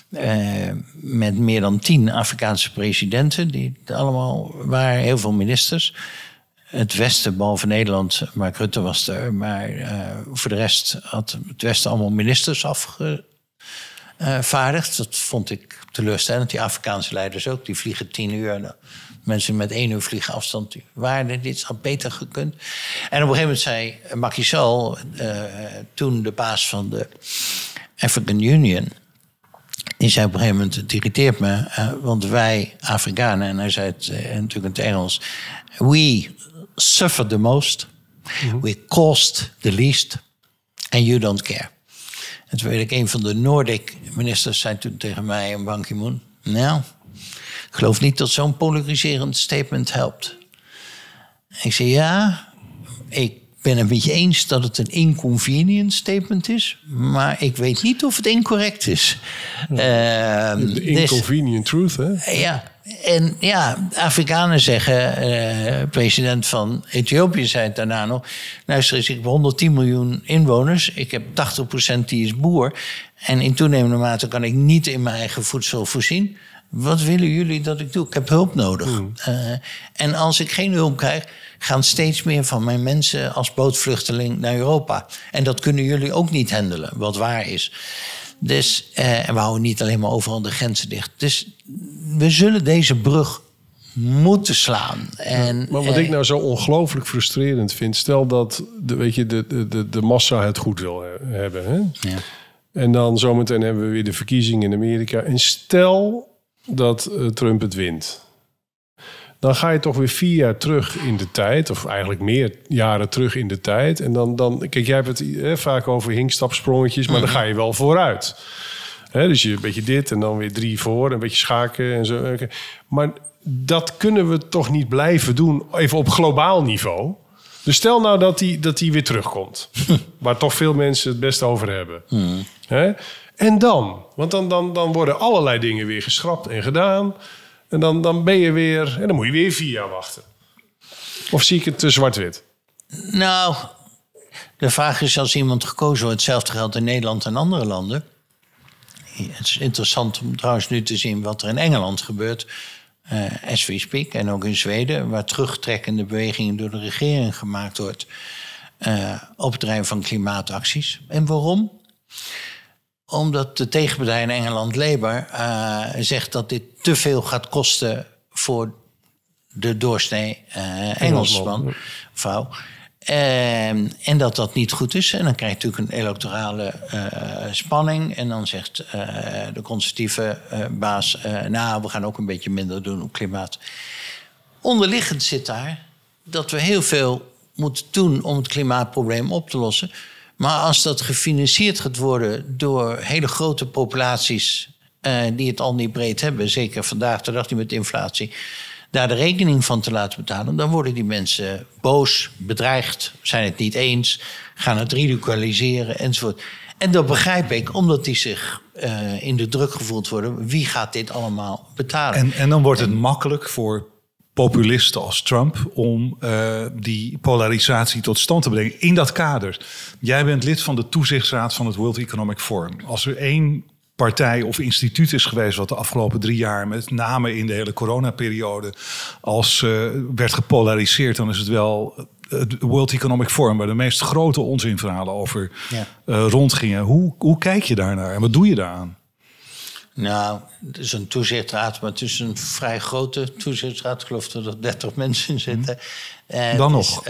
Met meer dan 10 Afrikaanse presidenten. Die allemaal waren, heel veel ministers. Het Westen, behalve Nederland, Mark Rutte was er. Maar voor de rest had het Westen allemaal ministers afgevaardigd. Dat vond ik teleurstellend. Die Afrikaanse leiders ook. Die vliegen 10 uur. Mensen met 1 uur vliegen afstand. Dit had beter gekund. En op een gegeven moment zei Macky Sall, toen de baas van de African Union, die zei op een gegeven moment, het irriteert me, want wij Afrikanen, en hij zei het natuurlijk in het Engels, we suffer the most, we cost the least, and you don't care. En toen weet ik, een van de Nordic ministers zei toen tegen mij en Ban Ki-moon, nou, ik geloof niet dat zo'n polariserend statement helpt. Ik zei, ja, ik ben het met je eens dat het een inconvenient statement is, maar ik weet niet of het incorrect is. De inconvenient truth, hè? Ja, en ja, Afrikanen zeggen, president van Ethiopië zei het daarna nog, luister eens, ik heb 110 miljoen inwoners, ik heb 80% die is boer, en in toenemende mate kan ik niet in mijn eigen voedsel voorzien. Wat willen jullie dat ik doe? Ik heb hulp nodig. En als ik geen hulp krijg, gaan steeds meer van mijn mensen als bootvluchteling naar Europa. En dat kunnen jullie ook niet handelen, wat waar is. Dus, en we houden niet alleen maar overal de grenzen dicht. Dus we zullen deze brug moeten slaan. En, maar wat ik nou zo ongelooflijk frustrerend vind, stel dat de massa het goed wil hebben. Hè? Ja. En dan zometeen hebben we weer de verkiezingen in Amerika. En stel dat Trump het wint. Dan ga je toch weer 4 jaar terug in de tijd. Of eigenlijk meer jaren terug in de tijd. En dan kijk, jij hebt het vaak over hinkstapsprongetjes. Maar dan ga je wel vooruit. Dus je een beetje dit en dan weer 3 voor. Een beetje schaken en zo. Maar dat kunnen we toch niet blijven doen. Even op globaal niveau. Dus stel nou dat die weer terugkomt. Waar toch veel mensen het best over hebben. En dan? Want dan worden allerlei dingen weer geschrapt en gedaan. En dan ben je weer... En dan moet je weer 4 jaar wachten. Of zie ik het te zwart-wit? Nou, de vraag is als iemand gekozen wordt... hetzelfde geldt in Nederland en andere landen... Het is interessant om trouwens nu te zien wat er in Engeland gebeurt. As we speak. En ook in Zweden, waar terugtrekkende bewegingen door de regering gemaakt wordt. Op het terrein van klimaatacties. En waarom? Omdat de tegenpartij in Engeland, Labour, zegt dat dit te veel gaat kosten voor de doorsnee Engelsman, vrouw. En dat niet goed is. En dan krijg je natuurlijk een electorale spanning. En dan zegt de conservatieve baas, we gaan ook een beetje minder doen op klimaat. Onderliggend zit daar dat we heel veel moeten doen om het klimaatprobleem op te lossen. Maar als dat gefinancierd gaat worden door hele grote populaties die het al niet breed hebben, zeker vandaag de dag niet met inflatie, daar de rekening van te laten betalen, dan worden die mensen boos, bedreigd, zijn het niet eens, gaan het radicaliseren enzovoort. En dat begrijp ik, omdat die zich in de druk gevoeld worden. Wie gaat dit allemaal betalen? En dan wordt het makkelijk voor populisten als Trump om die polarisatie tot stand te brengen. In dat kader. Jij bent lid van de toezichtsraad van het World Economic Forum. Als er één partij of instituut is geweest wat de afgelopen 3 jaar, met name in de hele coronaperiode, als werd gepolariseerd, dan is het wel het World Economic Forum, waar de meest grote onzinverhalen over rondgingen. Hoe kijk je daarnaar en wat doe je daaraan? Nou, het is een toezichtraad, maar het is een vrij grote toezichtraad. Ik geloof dat er 30 mensen in zitten. Dan nog?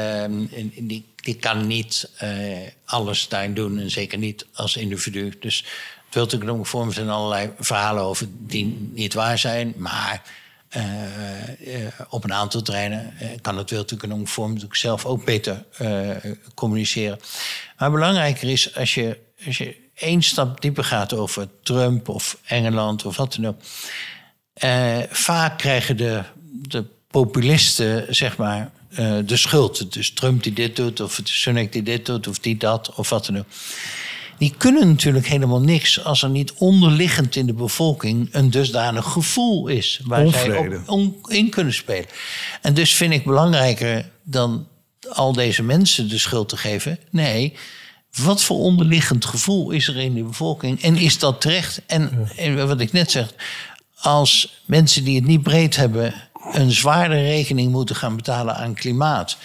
Die kan niet alles daarin doen en zeker niet als individu. Dus het World Economic Forum zijn allerlei verhalen over die niet waar zijn. Maar op een aantal terreinen kan het World Economic Forum natuurlijk zelf ook beter communiceren. Maar belangrijker is als je 1 stap dieper gaat over Trump of Engeland of wat dan ook. Vaak krijgen de populisten, zeg maar, de schuld. Dus Trump die dit doet, of het is Sunak die dit doet, of die dat, of wat dan ook. Die kunnen natuurlijk helemaal niks als er niet onderliggend in de bevolking een dusdanig gevoel is waar zij op in kunnen spelen. En dus vind ik belangrijker dan al deze mensen de schuld te geven. Nee, wat voor onderliggend gevoel is er in de bevolking? En is dat terecht? En wat ik net zeg, als mensen die het niet breed hebben een zwaardere rekening moeten gaan betalen aan klimaat,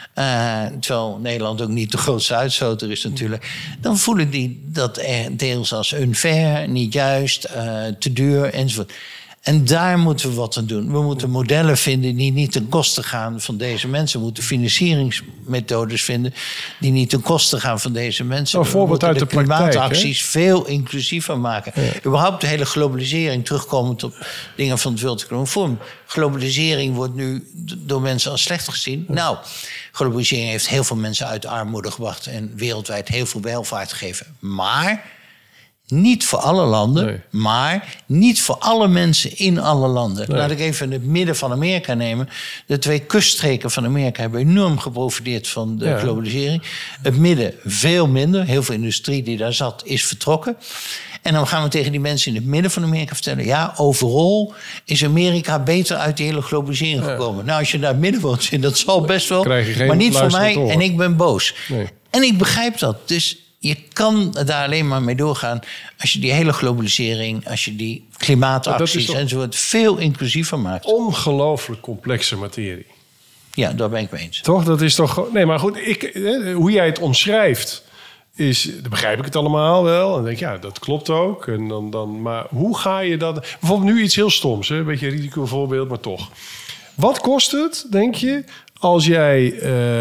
terwijl Nederland ook niet de grootste uitstoter is natuurlijk, dan voelen die dat deels als unfair, niet juist, te duur enzovoort. En daar moeten we wat aan doen. We moeten modellen vinden die niet ten koste gaan van deze mensen. We moeten financieringsmethodes vinden die niet ten koste gaan van deze mensen. Een voorbeeld uit de klimaatacties veel inclusiever maken. Ja. Überhaupt de hele globalisering, terugkomend op dingen van het World Economic Forum. Globalisering wordt nu door mensen als slecht gezien. Ja. Nou, globalisering heeft heel veel mensen uit de armoede gebracht en wereldwijd heel veel welvaart gegeven. Maar niet voor alle landen, maar niet voor alle mensen in alle landen. Nee. Laat ik even het midden van Amerika nemen. De 2 kuststreken van Amerika hebben enorm geprofiteerd van de globalisering. Het midden veel minder. Heel veel industrie die daar zat is vertrokken. En dan gaan we tegen die mensen in het midden van Amerika vertellen, ja, overal is Amerika beter uit die hele globalisering gekomen. Nou, als je daar het midden woont, dat zal best wel, maar niet voor mij en ik ben boos. Nee. En ik begrijp dat. Dus je kan daar alleen maar mee doorgaan als je die hele globalisering, als je die klimaatacties enzovoort veel inclusiever maakt. Ongelooflijk complexe materie. Ja, daar ben ik mee eens. Toch? Dat is toch. Nee, maar goed, hoe jij het omschrijft, dan begrijp ik het allemaal wel. En dan denk ik, ja, dat klopt ook. En dan, maar hoe ga je dat? Bijvoorbeeld nu iets heel stoms, hè? Een beetje een ridicule voorbeeld, maar toch. Wat kost het, denk je, als jij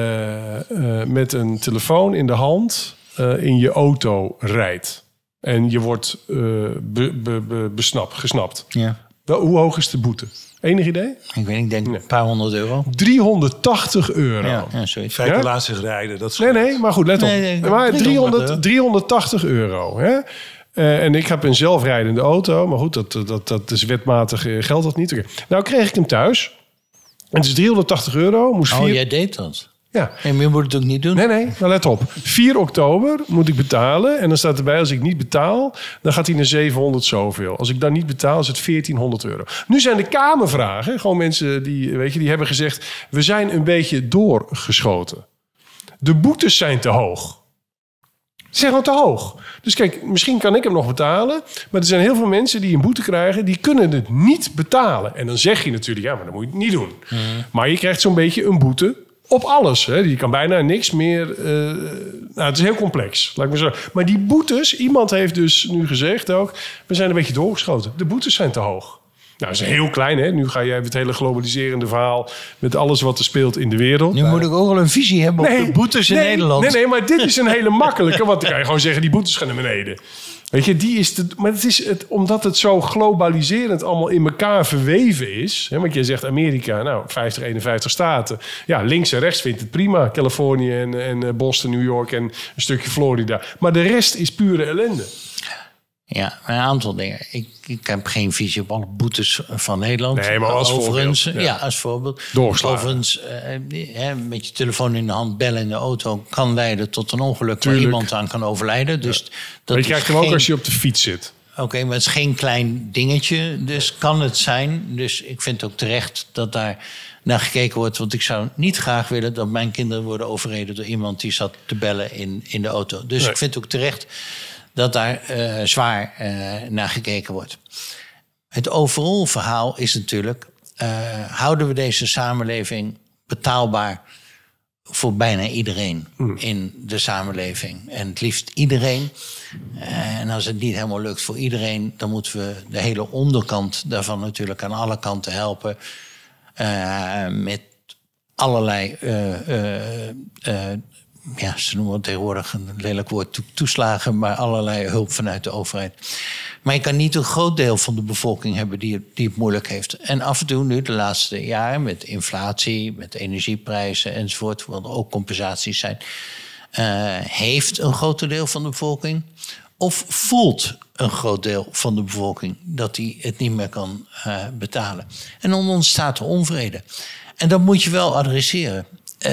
met een telefoon in de hand in je auto rijdt en je wordt gesnapt? Ja. Hoe hoog is de boete? Enig idee? Ik weet niet, ik denk een paar €100. €380. Ja, zoiets. Laat zich rijden. Dat is nee, maar goed, let op. Maar €380. Hè? En ik heb een zelfrijdende auto. Maar goed, dat is wetmatig, geldt dat niet. Okay. Nou kreeg ik hem thuis. En het is €380. Jij deed dat? Ja. En je moet het ook niet doen. Nee, maar let op. 4 oktober moet ik betalen. En dan staat erbij, als ik niet betaal, dan gaat hij naar 700 zoveel. Als ik dan niet betaal, is het €1400. Nu zijn de Kamervragen, gewoon mensen die hebben gezegd, we zijn een beetje doorgeschoten. De boetes zijn te hoog. Ze zijn gewoon te hoog. Dus kijk, misschien kan ik hem nog betalen. Maar er zijn heel veel mensen die een boete krijgen. Die kunnen het niet betalen. En dan zeg je natuurlijk, ja, maar dan moet je het niet doen. Maar je krijgt zo'n beetje een boete op alles. Hè. Je kan bijna niks meer... het is heel complex, laat ik maar zeggen. Maar die boetes, iemand heeft dus nu gezegd ook... we zijn een beetje doorgeschoten. De boetes zijn te hoog. Nou, dat is heel klein, hè? Nu ga jij het hele globaliserende verhaal... met alles wat er speelt in de wereld. Nu moet ik ook wel een visie hebben op de boetes in Nederland. Nee, maar dit is een hele makkelijke. Want dan kan je gewoon zeggen, die boetes gaan naar beneden. Weet je, maar het is omdat het zo globaliserend allemaal in elkaar verweven is. Hè, want je zegt Amerika, 50, 51 staten. Ja, links en rechts vindt het prima. Californië en Boston, New York en een stukje Florida. Maar de rest is pure ellende. Ja, een aantal dingen. Ik heb geen visie op alle boetes van Nederland. Nee, maar als overigens, voorbeeld. Ja, als voorbeeld. Doorgeslagen. Overigens, met je telefoon in de hand bellen in de auto... kan leiden tot een ongeluk waar iemand aan kan overlijden. Dus dat je krijgt hem ook als je op de fiets zit. Oké, maar het is geen klein dingetje. Dus kan het zijn. Dus ik vind het ook terecht dat daar naar gekeken wordt. Want ik zou niet graag willen dat mijn kinderen worden overreden... door iemand die zat te bellen in de auto. Dus ik vind het ook terecht... dat daar zwaar naar gekeken wordt. Het overal verhaal is natuurlijk... houden we deze samenleving betaalbaar... voor bijna iedereen in de samenleving. En het liefst iedereen. En als het niet helemaal lukt voor iedereen... dan moeten we de hele onderkant daarvan natuurlijk aan alle kanten helpen... met allerlei... ze noemen het tegenwoordig een lelijk woord, toeslagen... maar allerlei hulp vanuit de overheid. Maar je kan niet een groot deel van de bevolking hebben die het moeilijk heeft. En af en toe nu, de laatste jaren, met inflatie, met energieprijzen enzovoort... want er ook compensaties zijn... heeft een groot deel van de bevolking... of voelt een groot deel van de bevolking... dat die het niet meer kan betalen. En dan ontstaat er onvrede. En dat moet je wel adresseren...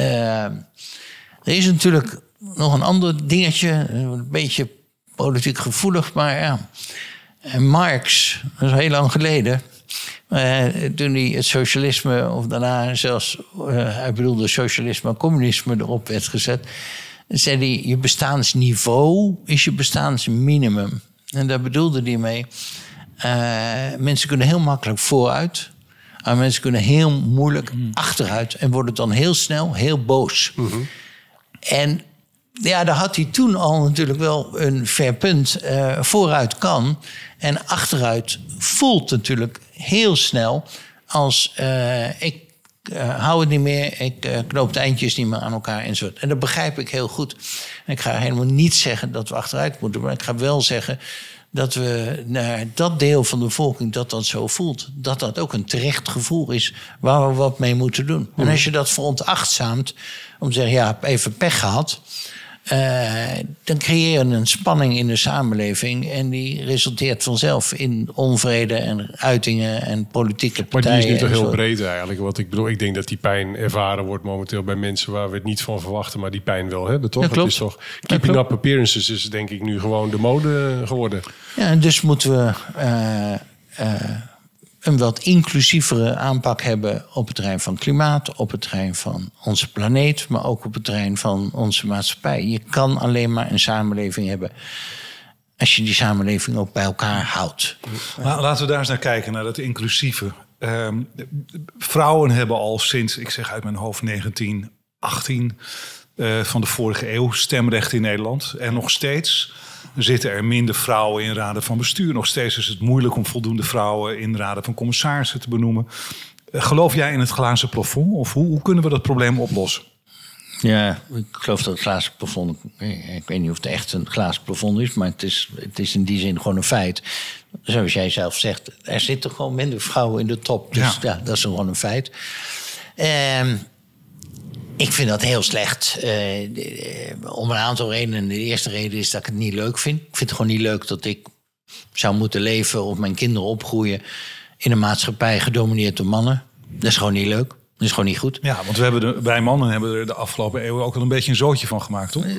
Er is natuurlijk nog een ander dingetje, een beetje politiek gevoelig, maar ja. Marx, dat is heel lang geleden, toen hij het socialisme, of daarna zelfs, hij bedoelde socialisme en communisme erop werd gezet, zei hij, je bestaansniveau is je bestaansminimum. En daar bedoelde hij mee, mensen kunnen heel makkelijk vooruit, maar mensen kunnen heel moeilijk achteruit en worden dan heel snel heel boos. En ja, daar had hij toen al natuurlijk wel een ver punt. Vooruit kan en achteruit voelt natuurlijk heel snel als ik hou het niet meer, ik knoop de eindjes niet meer aan elkaar enzovoort. En dat begrijp ik heel goed. En ik ga helemaal niet zeggen dat we achteruit moeten, maar ik ga wel zeggen dat we naar dat deel van de bevolking dat zo voelt, dat ook een terecht gevoel is waar we wat mee moeten doen. En als je dat veronachtzaamt, om te zeggen, ja, ik heb even pech gehad, dan creëer je een spanning in de samenleving en die resulteert vanzelf in onvrede en uitingen en politieke partijen. Maar die is nu toch heel breed eigenlijk. Want ik bedoel, ik denk dat die pijn ervaren wordt momenteel bij mensen waar we het niet van verwachten, maar die pijn wel hebben, toch? Ja, klopt. Het is toch keeping up appearances is denk ik nu gewoon de mode geworden. Ja, en dus moeten we een wat inclusievere aanpak hebben op het terrein van klimaat, op het terrein van onze planeet, maar ook op het terrein van onze maatschappij. Je kan alleen maar een samenleving hebben als je die samenleving ook bij elkaar houdt. Maar laten we daar eens naar kijken, naar dat inclusieve. Vrouwen hebben al sinds, ik zeg uit mijn hoofd, 1918 van de vorige eeuw stemrecht in Nederland. En nog steeds zitten er minder vrouwen in raden van bestuur. Nog steeds is het moeilijk om voldoende vrouwen in raden van commissarissen te benoemen. Geloof jij in het glazen plafond? Of hoe kunnen we dat probleem oplossen? Ja, ik geloof dat het glazen plafond... Ik weet niet of het echt een glazen plafond is, maar het is in die zin gewoon een feit. Zoals jij zelf zegt, er zitten gewoon minder vrouwen in de top. Dus ja dat is gewoon een feit. Ik vind dat heel slecht. Om een aantal redenen. De eerste reden is dat ik het niet leuk vind. Ik vind het gewoon niet leuk dat ik zou moeten leven of mijn kinderen opgroeien in een maatschappij gedomineerd door mannen. Dat is gewoon niet leuk. Dat is gewoon niet goed. Ja, want wij mannen hebben er de afgelopen eeuwen ook wel een beetje een zootje van gemaakt, toch?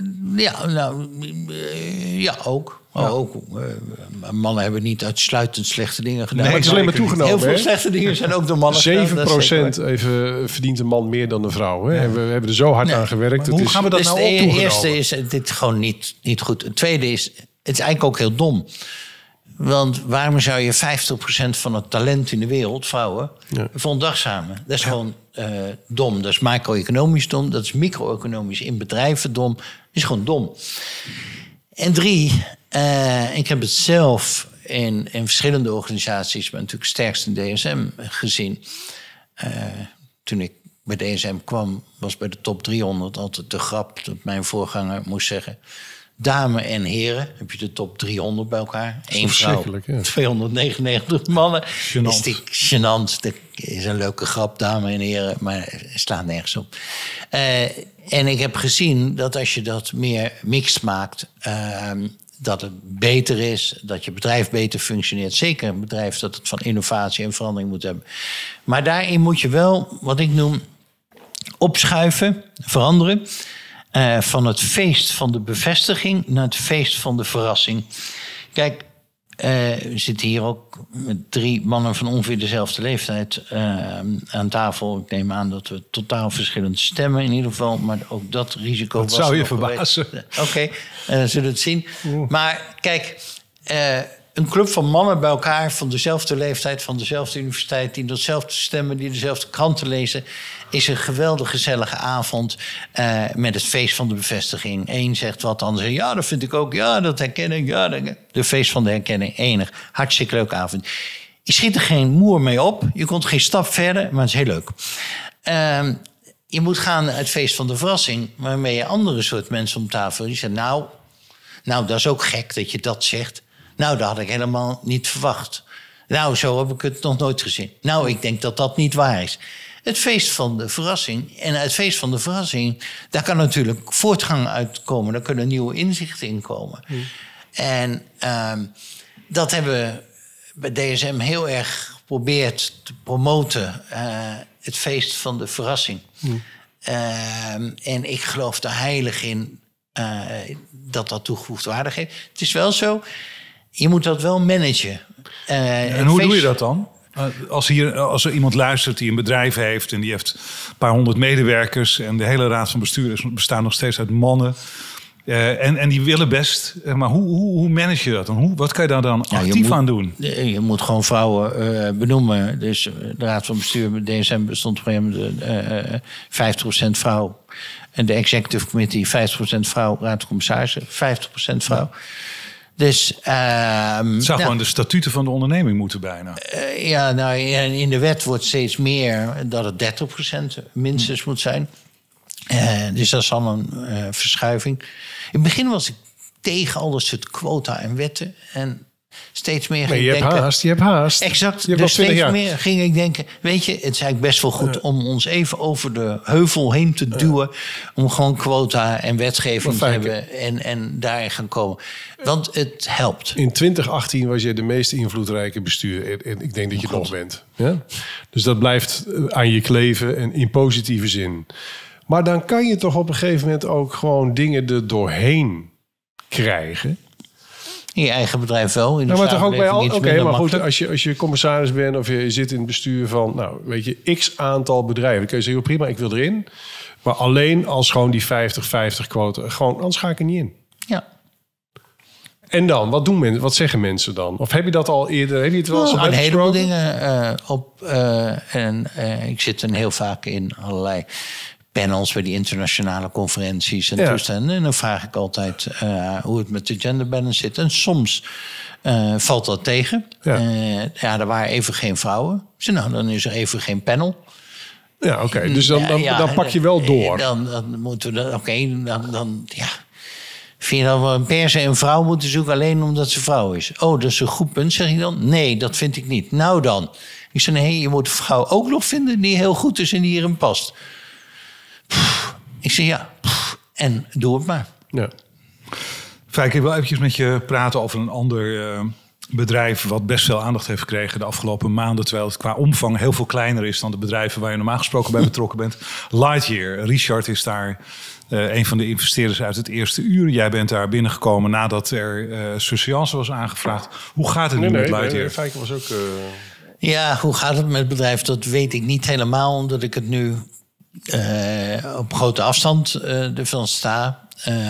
Ook. Mannen hebben niet uitsluitend slechte dingen gedaan. Nee, maar het is alleen maar toegenomen. Heel veel slechte dingen zijn ook door mannen 7% even verdient een man meer dan een vrouw. Hè? Ja. En we hebben er zo hard aan gewerkt. Hoe gaan we dat nou optoegenomen? Het eerste is dit gewoon niet goed. Het tweede is, het is eigenlijk ook heel dom. Want waarom zou je 50% van het talent in de wereld, vrouwen, verontdagzamen? Dat is gewoon dom. Dat is macro-economisch dom. Dat is micro-economisch in bedrijven dom. Dat is gewoon dom. En 3, ik heb het zelf in verschillende organisaties, maar natuurlijk sterkst in DSM gezien. Toen ik bij DSM kwam, was bij de top 300 altijd de grap dat mijn voorganger moest zeggen: dames en heren, heb je de top 300 bij elkaar. 1 vrouw, 299 mannen. Gênant. Is gênant. Dat is een leuke grap, dames en heren, maar het slaat nergens op. En ik heb gezien dat als je dat meer mixed maakt, dat het beter is, dat je bedrijf beter functioneert. Zeker een bedrijf dat het van innovatie en verandering moet hebben. Maar daarin moet je wel, wat ik noem, opschuiven, veranderen. Van het feest van de bevestiging naar het feest van de verrassing. Kijk, we zitten hier ook met 3 mannen van ongeveer dezelfde leeftijd aan tafel. Ik neem aan dat we totaal verschillend stemmen in ieder geval. Maar ook dat risico dat was... zou je verbazen. Oké, dan zullen we het zien. Maar kijk, een club van mannen bij elkaar van dezelfde leeftijd, van dezelfde universiteit, die datzelfde stemmen, die dezelfde kranten lezen, is een geweldig gezellige avond met het feest van de bevestiging. Eén zegt wat, de ander zegt, ja, dat vind ik ook, ja, dat herken ik, ja, de feest van de herkenning, enig. Hartstikke leuke avond. Je schiet er geen moer mee op, je komt geen stap verder, maar het is heel leuk. Je moet gaan naar het feest van de verrassing, waarmee je andere soort mensen om tafel, die zeggen, nou, dat is ook gek dat je dat zegt. Nou, dat had ik helemaal niet verwacht. Nou, zo heb ik het nog nooit gezien. Nou, ik denk dat dat niet waar is. Het feest van de verrassing. En uit het feest van de verrassing, daar kan natuurlijk voortgang uitkomen. Daar kunnen nieuwe inzichten in komen. En dat hebben we bij DSM heel erg geprobeerd te promoten. Het feest van de verrassing. En ik geloof er heilig in dat toegevoegde waarde geeft. Het is wel zo, je moet dat wel managen. En hoe doe je dat dan? Als er iemand luistert die een bedrijf heeft en die heeft een paar 100 medewerkers en de hele raad van bestuur bestaat nog steeds uit mannen. En die willen best. Maar hoe manage je dat dan? Wat kan je daar dan actief aan doen? Je moet gewoon vrouwen benoemen. Dus de raad van bestuur met DSM bestond op een gegeven moment 50% vrouw. En de executive committee 50% vrouw, raad van commissarissen 50% vrouw. Dus, het zou gewoon de statuten van de onderneming moeten bijna. In de wet wordt steeds meer dat het 30% minstens moet zijn. Dus dat is al een verschuiving. In het begin was ik tegen alles soort quota en wetten. En steeds meer ging ik denken... Je hebt haast. Exact. Dus steeds meer ging ik denken... Weet je, het is eigenlijk best wel goed om ons even over de heuvel heen te duwen. Om gewoon quota en wetgeving te hebben. En daarin gaan komen. Want het helpt. In 2018 was je de meest invloedrijke bestuurder. En ik denk dat je het nog bent. Ja? Dus dat blijft aan je kleven en in positieve zin. Maar dan kan je toch op een gegeven moment ook gewoon dingen er doorheen krijgen. In je eigen bedrijf wel. In de maar toch ook bij maar goed, als je commissaris bent of je zit in het bestuur van, nou, weet je, x aantal bedrijven. Dan kun je zeggen, prima, ik wil erin. Maar alleen als gewoon die 50-50 quota. Gewoon, anders ga ik er niet in. Ja. En dan, wat doen mensen? Wat zeggen mensen dan? Of heb je dat al eerder? Heb je het wel eens een heleboel dingen op. Ik zit er heel vaak in allerlei panels bij die internationale conferenties en toestanden. En dan vraag ik altijd hoe het met de gender balance zit. En soms valt dat tegen. Er waren even geen vrouwen. Dus dan is er even geen panel. Ja, oké. Dus dan pak je wel door. Dan moeten we dan vind je dat we een persen een vrouw moeten zoeken alleen omdat ze vrouw is? Oh, dat is een goed punt, zeg je dan? Nee, dat vind ik niet. Nou dan. Ik zeg, nee, je moet een vrouw ook nog vinden die heel goed is en die hierin past. Ik zeg en doe het maar. Ja. Fijke, ik wil eventjes met je praten over een ander bedrijf wat best veel aandacht heeft gekregen de afgelopen maanden, terwijl het qua omvang heel veel kleiner is dan de bedrijven waar je normaal gesproken bij betrokken bent. Lightyear. Richard is daar een van de investeerders uit het eerste uur. Jij bent daar binnengekomen nadat er surseance was aangevraagd. Hoe gaat het nu met Lightyear? Nee, Feike was ook... Ja, hoe gaat het met het bedrijf? Dat weet ik niet helemaal, omdat ik het nu op grote afstand ervan sta.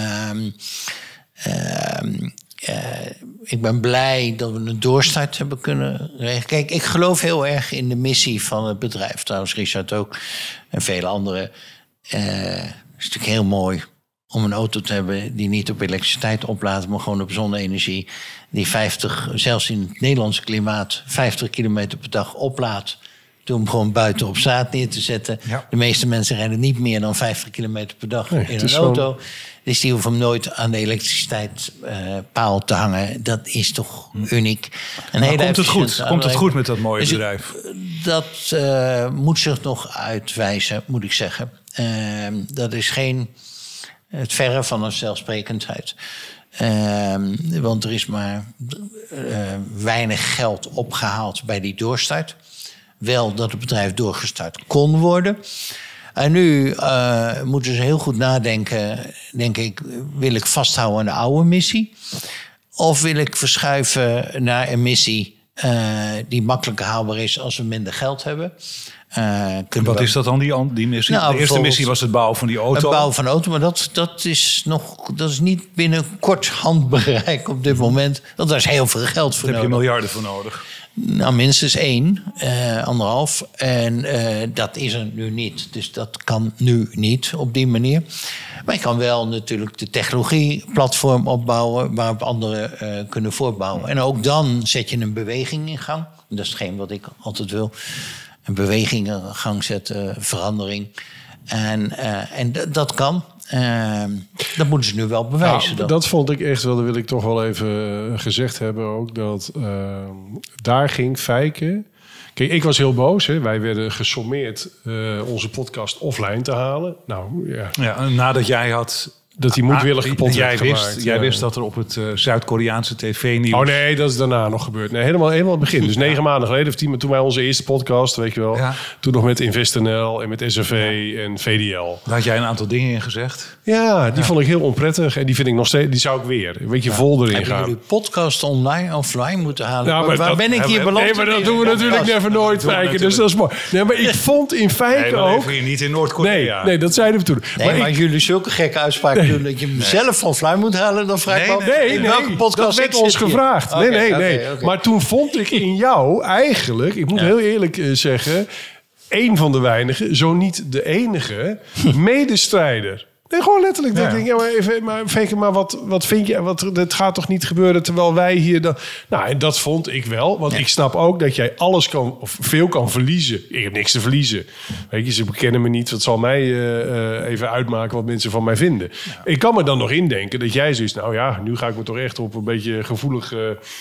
Ik ben blij dat we een doorstart hebben kunnen regelen. Kijk, ik geloof heel erg in de missie van het bedrijf. Trouwens, Richard ook en vele anderen. Het is natuurlijk heel mooi om een auto te hebben die niet op elektriciteit oplaadt, maar gewoon op zonne-energie. Die 50, zelfs in het Nederlandse klimaat, 50 kilometer per dag oplaadt. Door hem gewoon buiten op straat neer te zetten. Ja. De meeste mensen rijden niet meer dan 50 kilometer per dag in een auto. Dus die hoeven hem nooit aan de elektriciteitspaal te hangen. Dat is toch uniek. Komt het goed met dat mooie bedrijf? Dat moet zich nog uitwijzen, moet ik zeggen. Dat is het verre van een zelfsprekendheid. Want er is maar weinig geld opgehaald bij die doorstart. Wel dat het bedrijf doorgestart kon worden. En nu moeten ze heel goed nadenken, denk ik, wil ik vasthouden aan de oude missie? Of wil ik verschuiven naar een missie die makkelijker haalbaar is als we minder geld hebben? Wat is dat dan, die missie? Nou, de eerste missie was het bouwen van die auto. Het bouwen van de auto, maar dat is niet binnen kort handbereik op dit moment. Want daar is heel veel geld voor nodig. Daar heb je miljarden voor nodig. Nou, minstens 1,5. En dat is er nu niet. Dus dat kan nu niet op die manier. Maar je kan wel natuurlijk de technologieplatform opbouwen waarop anderen kunnen voortbouwen. En ook dan zet je een beweging in gang. Dat is hetgeen wat ik altijd wil. Een beweging in gang zetten, verandering. En dat kan. Dat moeten ze nu wel bewijzen. Nou, dat vond ik echt wel, dat wil ik toch wel even gezegd hebben ook. Dat daar ging Feike. Kijk, ik was heel boos. Hè. Wij werden gesommeerd onze podcast offline te halen. Nou ja, nadat jij had. Dat die moedwillige pot werd gemaakt. Jij wist dat er op het Zuid-Koreaanse tv-nieuws... Oh nee, dat is daarna nog gebeurd. Nee, helemaal het begin. Dus 9 maanden geleden, of 10, toen wij onze eerste podcast, weet je wel. Ja. Toen nog met InvestNL en met SRV en VDL. Daar had jij een aantal dingen in gezegd. Ja, die vond ik heel onprettig. En die vind ik nog steeds, die zou ik weer een beetje vol erin gaan. Heb je podcast offline moeten halen? Nou, waar ben ik hier beland? Nee, maar dat doen we natuurlijk never nooit, Feike. Dus dat is mooi. Nee, maar ik vond in feite ook... Nee, niet in Noord-Korea. Nee, dat zeiden we toen. Nee, maar jullie zulke gekke uitspraken doen dat je hem zelf offline moet halen, dan vraag ik me welke podcast dat werd ons gevraagd. Nee. Maar toen vond ik in jou eigenlijk, ik moet heel eerlijk zeggen, één van de weinigen, zo niet de enige, medestrijder. Nee, gewoon letterlijk. Ja. Ik denk, wat vind je? Dat gaat toch niet gebeuren terwijl wij hier... Nou, en dat vond ik wel. Want ik snap ook dat jij alles kan, of veel kan verliezen. Ik heb niks te verliezen. Weet je, ze bekennen me niet. Dat zal mij even uitmaken wat mensen van mij vinden. Ja. Ik kan me dan nog indenken dat jij zoiets... Nou ja, nu ga ik me toch echt op een beetje gevoelig...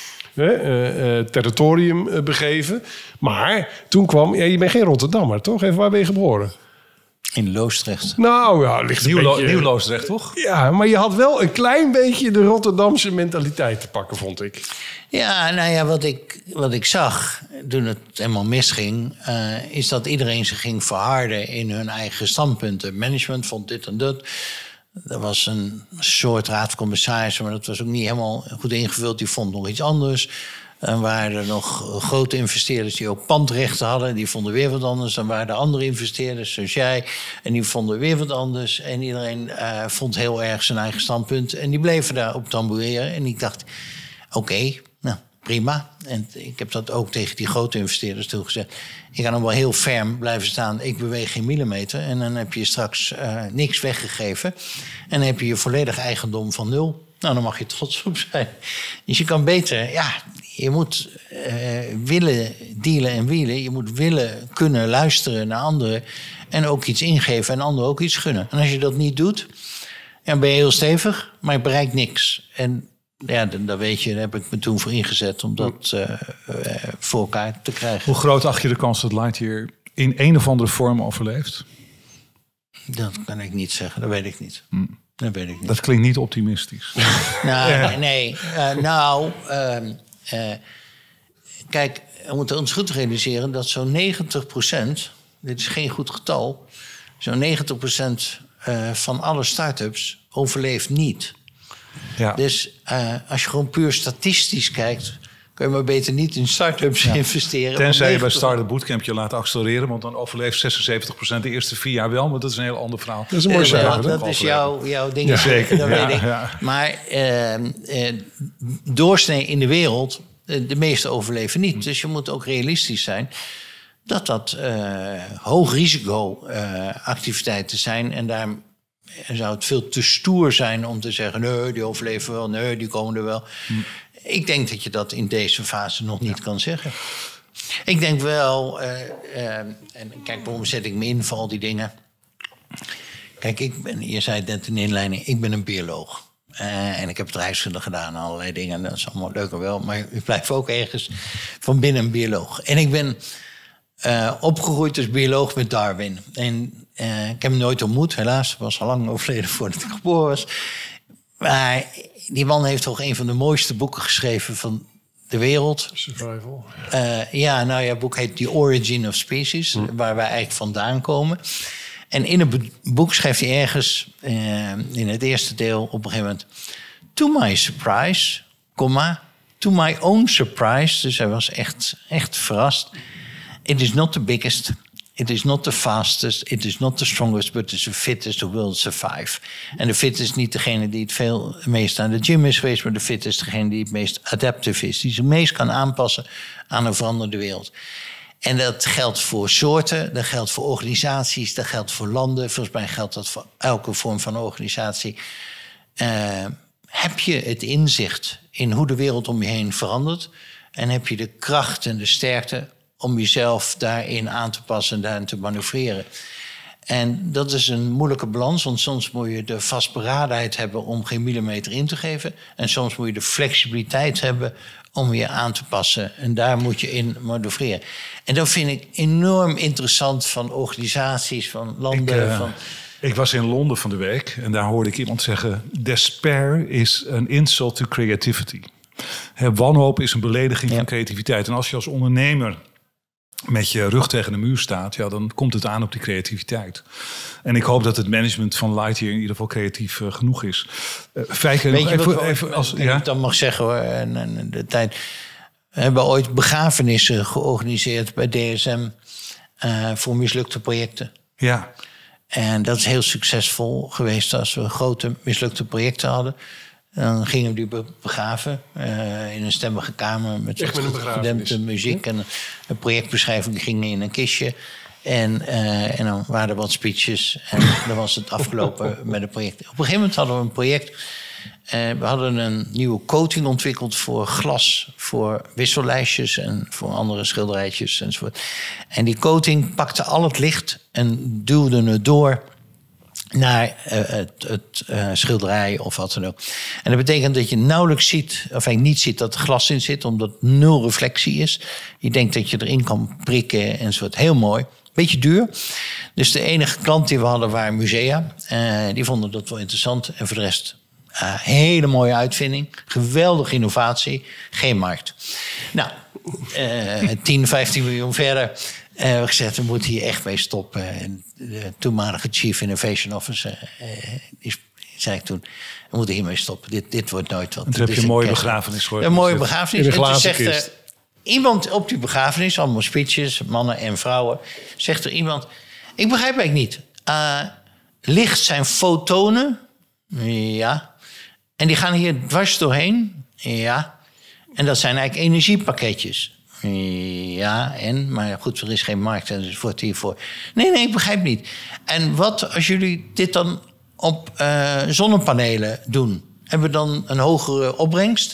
territorium begeven. Maar toen kwam... Ja, je bent geen Rotterdammer, toch? Even, waar ben je geboren? In Loosdrecht. Nou ja, ligt een beetje... Nieuw Loosdrecht, toch? Ja, maar je had wel een klein beetje de Rotterdamse mentaliteit te pakken, vond ik. Ja, nou ja, wat ik zag toen het helemaal misging... is dat iedereen zich ging verharden in hun eigen standpunten. Management vond dit en dat. Er was een soort raad van commissarissen, maar dat was ook niet helemaal goed ingevuld. Die vond nog iets anders. Dan waren er nog grote investeerders die ook pandrechten hadden. Die vonden weer wat anders. Dan waren er andere investeerders, zoals jij. En die vonden weer wat anders. En iedereen vond heel erg zijn eigen standpunt. En die bleven daar op tamboureren. En ik dacht, oké, nou, prima. En ik heb dat ook tegen die grote investeerders toegezegd. Ik kan nog wel heel ferm blijven staan. Ik beweeg geen millimeter. En dan heb je straks niks weggegeven. En dan heb je je volledig eigendom van 0. Nou, dan mag je trots op zijn. Dus je kan beter... Ja, je moet willen dealen en wielen. Je moet willen kunnen luisteren naar anderen. En ook iets ingeven en anderen ook iets gunnen. En als je dat niet doet, dan ben je heel stevig, maar je bereikt niks. En ja, dan weet je, daar heb ik me toen voor ingezet om dat voor elkaar te krijgen. Hoe groot acht je de kans dat Lightyear in een of andere vorm overleeft? Dat kan ik niet zeggen, dat weet ik niet. Dat weet ik niet. Dat klinkt niet optimistisch. Nee. Kijk, we moeten ons goed realiseren dat zo'n 90%... dit is geen goed getal... zo'n 90% van alle start-ups overleeft niet. Ja. Dus als je gewoon puur statistisch kijkt... kun je maar beter niet in start-ups investeren. Tenzij je bij Startup Bootcamp je laat accelereren... want dan overleeft 76% de eerste 4 jaar wel... maar dat is een heel ander verhaal. Dat is een mooi cijfer. Dat is jouw ding. Ja, zeker. Dat weet ik. Ja. Maar doorsnee in de wereld... de meeste overleven niet. Dus je moet ook realistisch zijn... dat hoog risico activiteiten zijn... en daar zou het veel te stoer zijn om te zeggen... nee, die overleven wel, nee, die komen er wel... Ik denk dat je dat in deze fase nog niet kan zeggen. Ik denk wel... en kijk, waarom zet ik me in voor al die dingen? Kijk, je zei het net in de inleiding... ik ben een bioloog. En ik heb bedrijfskunde gedaan en allerlei dingen. Dat is allemaal leuk en wel. Maar ik blijf ook ergens van binnen een bioloog. En ik ben opgegroeid als bioloog met Darwin. En ik heb hem nooit ontmoet, helaas. Was al lang overleden voordat ik geboren was. Maar... die man heeft toch een van de mooiste boeken geschreven van de wereld. Survival. Het boek heet The Origin of Species. Waar wij eigenlijk vandaan komen. En in het boek schrijft hij ergens... in het eerste deel op een gegeven moment... To my surprise, to my own surprise... dus hij was echt verrast... It is not the biggest... It is not the fastest, it is not the strongest, but it's the fittest who will survive. En de fit is niet degene die het meest aan de gym is geweest... maar de fit is degene die het meest adaptief is. Die zich meest kan aanpassen aan een veranderde wereld. En dat geldt voor soorten, dat geldt voor organisaties... dat geldt voor landen. Volgens mij geldt dat voor elke vorm van organisatie. Heb je het inzicht in hoe de wereld om je heen verandert... en heb je de kracht en de sterkte... om jezelf daarin aan te passen en daarin te manoeuvreren. En dat is een moeilijke balans, want soms moet je de vastberadenheid hebben... om geen millimeter in te geven. En soms moet je de flexibiliteit hebben om je aan te passen. En daar moet je in manoeuvreren. En dat vind ik enorm interessant van organisaties, van landen... Ik was in Londen van de week en daar hoorde ik iemand zeggen... despair is an insult to creativity. Wanhoop is een belediging van creativiteit. En als je als ondernemer... met je rug tegen de muur staat... dan komt het aan op die creativiteit. En ik hoop dat het management van Lightyear... in ieder geval creatief genoeg is. Fijke, weet je even als ik dan mag zeggen hoor... En de tijd... We hebben ooit begrafenissen georganiseerd bij DSM... voor mislukte projecten. Ja. En dat is heel succesvol geweest... als we grote mislukte projecten hadden... Dan gingen we die begraven in een stemmige kamer... met gedempte muziek en een projectbeschrijving ging in een kistje. En dan waren er wat speeches en dan was het afgelopen met het project. Op een gegeven moment hadden we een project... we hadden een nieuwe coating ontwikkeld voor glas... voor wissellijstjes en voor andere schilderijtjes enzovoort. En die coating pakte al het licht en duwde het door... naar het schilderij of wat dan ook. En dat betekent dat je nauwelijks ziet... of eigenlijk niet ziet dat er glas in zit... omdat 0 reflectie is. Je denkt dat je erin kan prikken enzovoort. Heel mooi. Beetje duur. Dus de enige klant die we hadden waren musea. Die vonden dat wel interessant. En voor de rest hele mooie uitvinding. Geweldige innovatie. Geen markt. Nou, 10, 15 miljoen verder... we hebben gezegd, we moeten hier echt mee stoppen. En de toenmalige Chief Innovation Officer die zei ik toen... we moeten hiermee stoppen, dit wordt nooit wat. En toen heb je een mooie begrafenis gehoord. Een mooie begrafenis. In de en toen glazen zegt kist. Iemand op die begrafenis, allemaal speeches, mannen en vrouwen... zegt er iemand, ik begrijp eigenlijk niet. Licht zijn fotonen, ja. En die gaan hier dwars doorheen, ja. En dat zijn eigenlijk energiepakketjes... Ja, maar goed, er is geen markt en dus wordt hiervoor. Nee, ik begrijp niet. En wat als jullie dit dan op zonnepanelen doen? Hebben we dan een hogere opbrengst?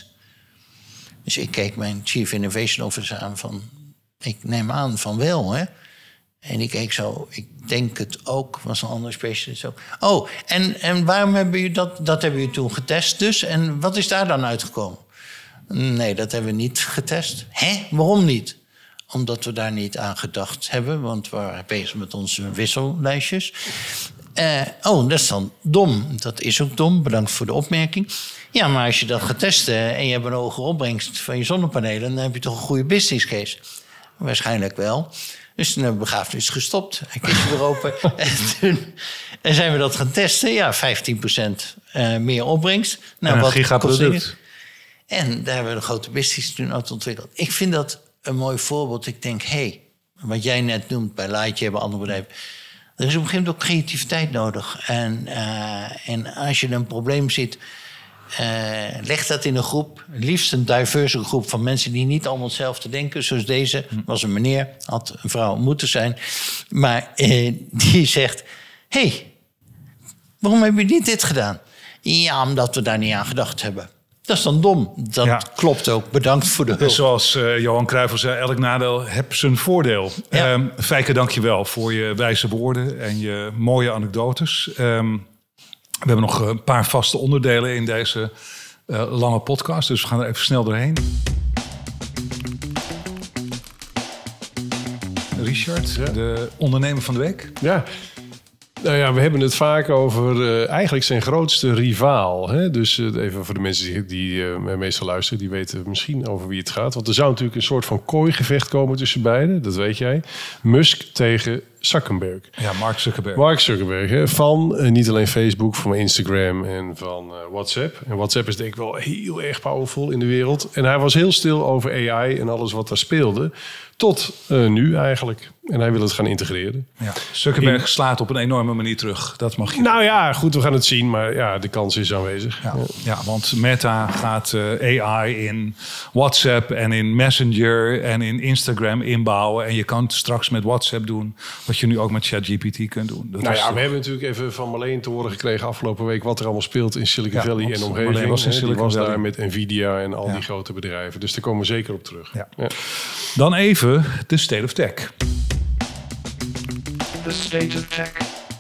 Dus ik keek mijn Chief Innovation Officer aan van... ik neem aan van wel, hè? En die keek zo, ik denk het ook, was een andere specialist ook. Oh, en waarom hebben jullie dat hebben jullie toen getest dus? En wat is daar dan uitgekomen? Nee, dat hebben we niet getest. Hè? Waarom niet? Omdat we daar niet aan gedacht hebben. Want we waren bezig met onze wissellijstjes. Dat is dan dom. Dat is ook dom. Bedankt voor de opmerking. Ja, maar als je dat gaat testen en je hebt een hogere opbrengst van je zonnepanelen, dan heb je toch een goede business case. Waarschijnlijk wel. Dus toen hebben we begrafenis gestopt. En kistje weer open. En zijn we dat gaan testen. Ja, 15% meer opbrengst. Nou, en een wat gigaproduct. En daar hebben we een grote business toen uit ontwikkeld. Ik vind dat een mooi voorbeeld. Ik denk, wat jij net noemt bij Lightje, hebben andere bedrijven. Er is op een gegeven moment ook creativiteit nodig. En als je een probleem ziet, leg dat in een groep. Liefst een diverse groep van mensen die niet allemaal hetzelfde denken. Zoals deze was een meneer, had een vrouw moeten zijn. Maar die zegt, waarom hebben jullie niet dit gedaan? Ja, omdat we daar niet aan gedacht hebben. Dat is dan dom. Dat klopt ook. Bedankt voor de hulp. Zoals Johan Cruijff al zei, elk nadeel heeft zijn voordeel. Ja. Fijke, dank je wel voor je wijze woorden en je mooie anekdotes. We hebben nog een paar vaste onderdelen in deze lange podcast. Dus we gaan er even snel doorheen. Richard, de ondernemer van de week. Ja. Nou ja, we hebben het vaak over eigenlijk zijn grootste rivaal. Hè? Dus even voor de mensen die meestal luisteren, die weten misschien over wie het gaat. Want er zou natuurlijk een soort van kooigevecht komen tussen beiden, dat weet jij. Musk tegen Zuckerberg. Ja, Mark Zuckerberg. Mark Zuckerberg, hè? Van niet alleen Facebook, van Instagram en van WhatsApp. En WhatsApp is denk ik wel heel erg powerful in de wereld. En hij was heel stil over AI en alles wat daar speelde. Tot nu eigenlijk. En hij wil het gaan integreren. Ja. Zuckerberg slaat op een enorme manier terug. Dat mag je. Nou ja, goed, we gaan het zien. Maar ja, de kans is aanwezig. Ja, want Meta gaat AI in WhatsApp en in Messenger en in Instagram inbouwen. En je kan straks met WhatsApp doen wat je nu ook met ChatGPT kunt doen. We hebben natuurlijk even van Marleen te horen gekregen afgelopen week wat er allemaal speelt in Silicon Valley en omgeving. Marleen was in Silicon Valley. Daar met Nvidia en al die grote bedrijven. Dus daar komen we zeker op terug. Ja. Ja. Dan even de State of Tech. The State of Tech.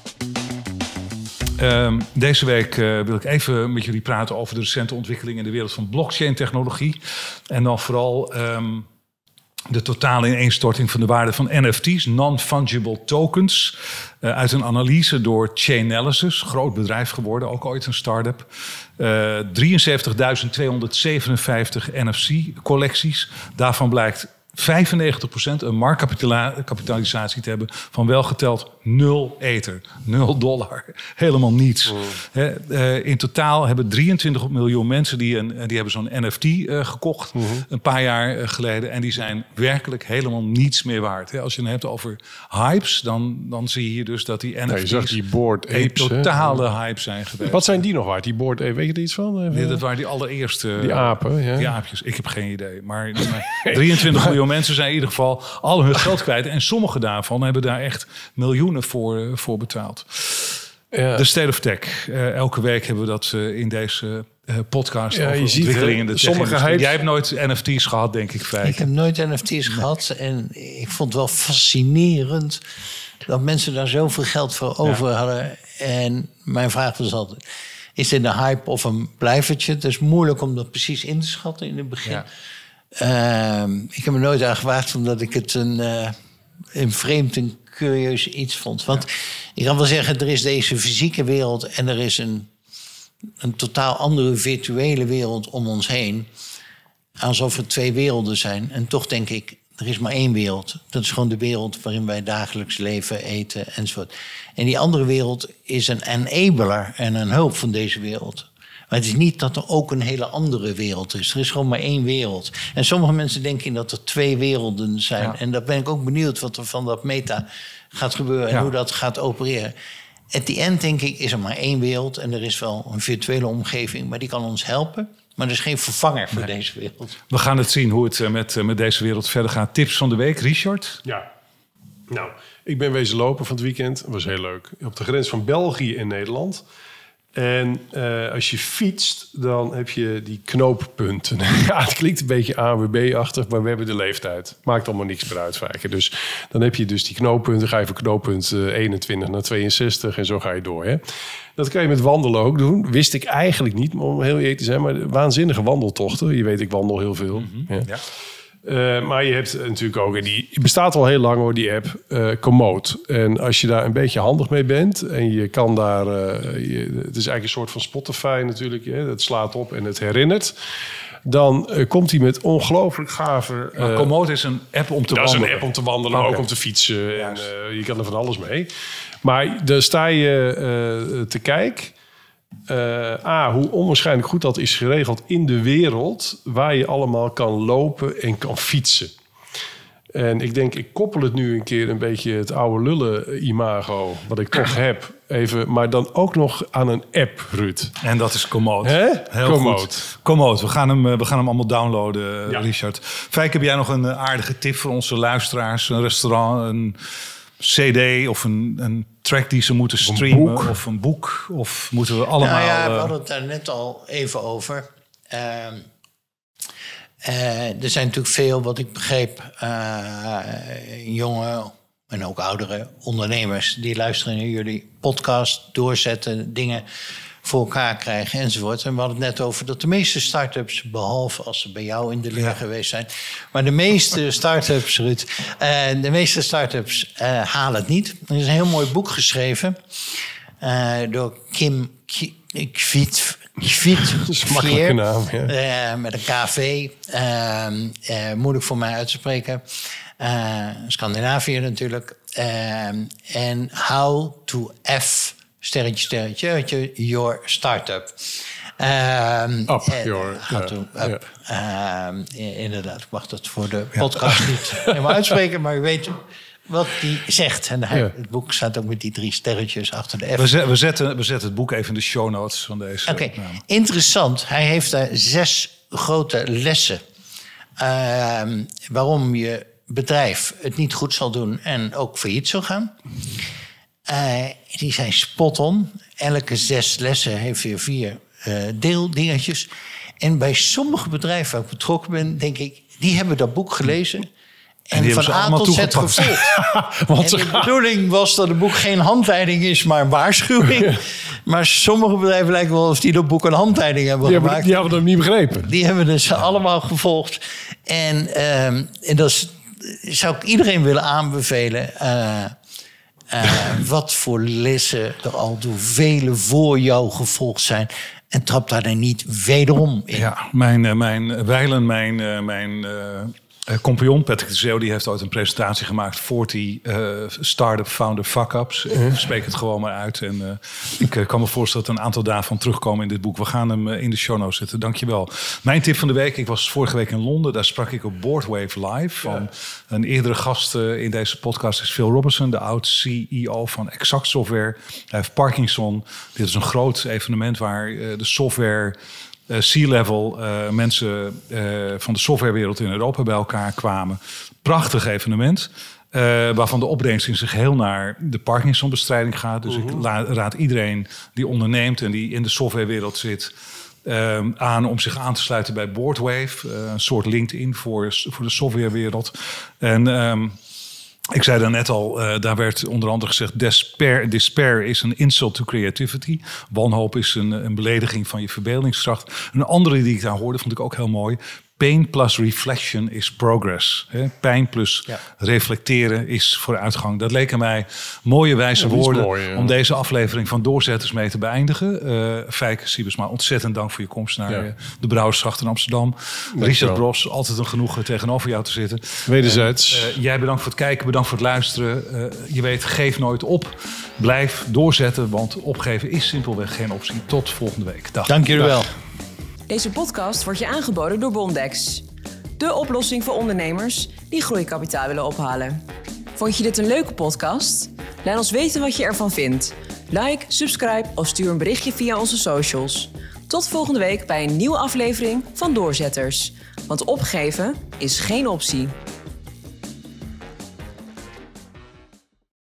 Deze week wil ik even met jullie praten over de recente ontwikkelingen in de wereld van blockchain-technologie. En dan vooral de totale ineenstorting van de waarde van NFT's, non-fungible tokens. Uit een analyse door Chainalysis, groot bedrijf geworden, ook ooit een start-up. 73.257 NFC-collecties. Daarvan blijkt 95% een marktkapitalisatie te hebben van welgeteld 0 ether, $0. Helemaal niets. In totaal hebben 23 miljoen mensen die hebben zo'n NFT gekocht een paar jaar geleden. En die zijn werkelijk helemaal niets meer waard. Als je het hebt over hypes, dan zie je hier dus dat die NFT's je zag die Bored Apes, een totale hype zijn geweest. Wat zijn die nog waard? Die Bored Apes, weet je er iets van? Nee, dat waren die allereerste. Die apen, ja. Die aapjes. Ik heb geen idee. Maar 23 miljoen mensen zijn in ieder geval al hun geld kwijt. En sommige daarvan hebben daar echt miljoenen voor betaald. Ja. De State of Tech. Elke week hebben we dat in deze podcast over je ziet, ontwikkelingen in de sommige tech. hypes. Jij hebt nooit NFT's gehad, denk ik, Fijk. Ik heb nooit NFT's gehad. En ik vond het wel fascinerend dat mensen daar zoveel geld voor over hadden. En mijn vraag was altijd, is dit een hype of een blijvertje? Het is moeilijk om dat precies in te schatten in het begin. Ja. Ik heb me nooit aan gewaagd omdat ik het een vreemd en curieus iets vond. Want ik kan wel zeggen, er is deze fysieke wereld en er is een totaal andere virtuele wereld om ons heen. Alsof er twee werelden zijn. En toch denk ik, er is maar één wereld. Dat is gewoon de wereld waarin wij dagelijks leven, eten enzovoort. En die andere wereld is een enabler en een hulp van deze wereld. Maar het is niet dat er ook een hele andere wereld is. Er is gewoon maar één wereld. En sommige mensen denken dat er twee werelden zijn. Ja. En daar ben ik ook benieuwd wat er van dat meta gaat gebeuren en hoe dat gaat opereren. At the end denk ik is er maar één wereld. En er is wel een virtuele omgeving, maar die kan ons helpen. Maar er is geen vervanger voor deze wereld. We gaan het zien hoe het met deze wereld verder gaat. Tips van de week, Richard? Ja, nou, ik ben wezen lopen van het weekend. Dat was heel leuk. Op de grens van België en Nederland. En als je fietst, dan heb je die knooppunten. Ja, het klinkt een beetje AWB-achtig, maar we hebben de leeftijd. Maakt allemaal niks meer uit, Fijke. Dus dan heb je dus die knooppunten. Ga je van knooppunt 21 naar 62 en zo ga je door. Hè? Dat kan je met wandelen ook doen. Wist ik eigenlijk niet, om heel eerlijk te zijn. Maar waanzinnige wandeltochten. Je weet, ik wandel heel veel. Mm-hmm. Ja. Maar je hebt natuurlijk ook, en die bestaat al heel lang hoor, die app, Komoot. En als je daar een beetje handig mee bent en je kan daar, het is eigenlijk een soort van Spotify natuurlijk, het slaat op en het herinnert. Dan komt hij met ongelooflijk gave... Maar Komoot is een app om te wandelen. Dat is een app om te wandelen, maar ook om te fietsen. En, je kan er van alles mee. Maar daar sta je te kijken. Hoe onwaarschijnlijk goed dat is geregeld in de wereld... waar je allemaal kan lopen en kan fietsen. En ik denk, ik koppel het nu een keer een beetje het oude lullen-imago... wat ik toch heb, even, maar dan ook nog aan een app, Ruud. En dat is Komoot. Heel Komoot. goed. Komoot, we gaan hem allemaal downloaden, Richard. Fijk, heb jij nog een aardige tip voor onze luisteraars? Een restaurant, een cd of een track die ze moeten streamen? Of een boek? Of moeten we allemaal... Nou ja, we hadden het daar net al even over... er zijn natuurlijk veel, wat ik begreep, jonge en ook oudere ondernemers... die luisteren naar jullie podcast, doorzetten, dingen voor elkaar krijgen enzovoort. En we hadden het net over dat de meeste start-ups, behalve als ze bij jou in de leer geweest zijn... maar de meeste start-ups, Ruud, halen het niet. Er is een heel mooi boek geschreven door Kim Kviet. Dat is een makkelijke naam, met een KV. Moeilijk voor mij uit te spreken. Scandinavië natuurlijk. En How to F... your startup. Inderdaad, ik mag dat voor de podcast niet helemaal uitspreken... maar u weet wat die zegt. En het boek staat ook met die 3 sterretjes achter de F. We zetten het boek even in de show notes van deze. Oké, interessant. Hij heeft daar 6 grote lessen. Waarom je bedrijf het niet goed zal doen en ook failliet zal gaan. Die zijn spot on. Elke 6 lessen heeft weer 4 deeldingetjes. En bij sommige bedrijven waar ik betrokken ben, denk ik... die hebben dat boek gelezen... en van A tot Z gevolgd. En de bedoeling was dat het boek geen handleiding is, maar een waarschuwing. Maar sommige bedrijven lijken wel of die dat boek een handleiding hebben gemaakt. Die hebben het niet begrepen. Die hebben dus allemaal gevolgd. En dat zou ik iedereen willen aanbevelen... wat voor lessen er al door velen voor jou gevolgd zijn. En trap daar dan niet wederom in. Ja, mijn compagnon Patrick de Zeeuw, die heeft ooit een presentatie gemaakt... 40 start-up founder fuck-ups. Ik spreek het gewoon maar uit. En ik kan me voorstellen dat een aantal daarvan terugkomen in dit boek. We gaan hem in de show notes zetten. Dankjewel. Mijn tip van de week. Ik was vorige week in Londen. Daar sprak ik op Boardwave Live. Van een eerdere gast in deze podcast is Phil Robertson, de oud-CEO van Exact Software. Hij heeft Parkinson. Dit is een groot evenement waar de software... C-level mensen van de softwarewereld in Europa bij elkaar kwamen. Prachtig evenement. Waarvan de opbrengst in zich heel naar de Parkinsonbestrijding gaat. Dus ik raad iedereen die onderneemt en die in de softwarewereld zit... aan om zich aan te sluiten bij Boardwave. Een soort LinkedIn voor de softwarewereld. En... ik zei daarnet al, daar werd onder andere gezegd... despair is een insult to creativity. Wanhoop is een belediging van je verbeeldingskracht. Een andere die ik daar hoorde, vond ik ook heel mooi... Pain plus reflection is progress. Pijn plus reflecteren is vooruitgang. Dat leken mij mooie wijze woorden... om deze aflevering van Doorzetters mee te beëindigen. Fijke Siebesma, ontzettend dank voor je komst naar de Brouwersgracht in Amsterdam. Richard Bros, altijd een genoegen tegenover jou te zitten. Wederzijds. Jij bedankt voor het kijken, bedankt voor het luisteren. Je weet, geef nooit op. Blijf doorzetten, want opgeven is simpelweg geen optie. Tot volgende week. Dag. Dank jullie wel. Deze podcast wordt je aangeboden door Bondex. De oplossing voor ondernemers die groeikapitaal willen ophalen. Vond je dit een leuke podcast? Laat ons weten wat je ervan vindt. Like, subscribe of stuur een berichtje via onze socials. Tot volgende week bij een nieuwe aflevering van Doorzetters. Want opgeven is geen optie.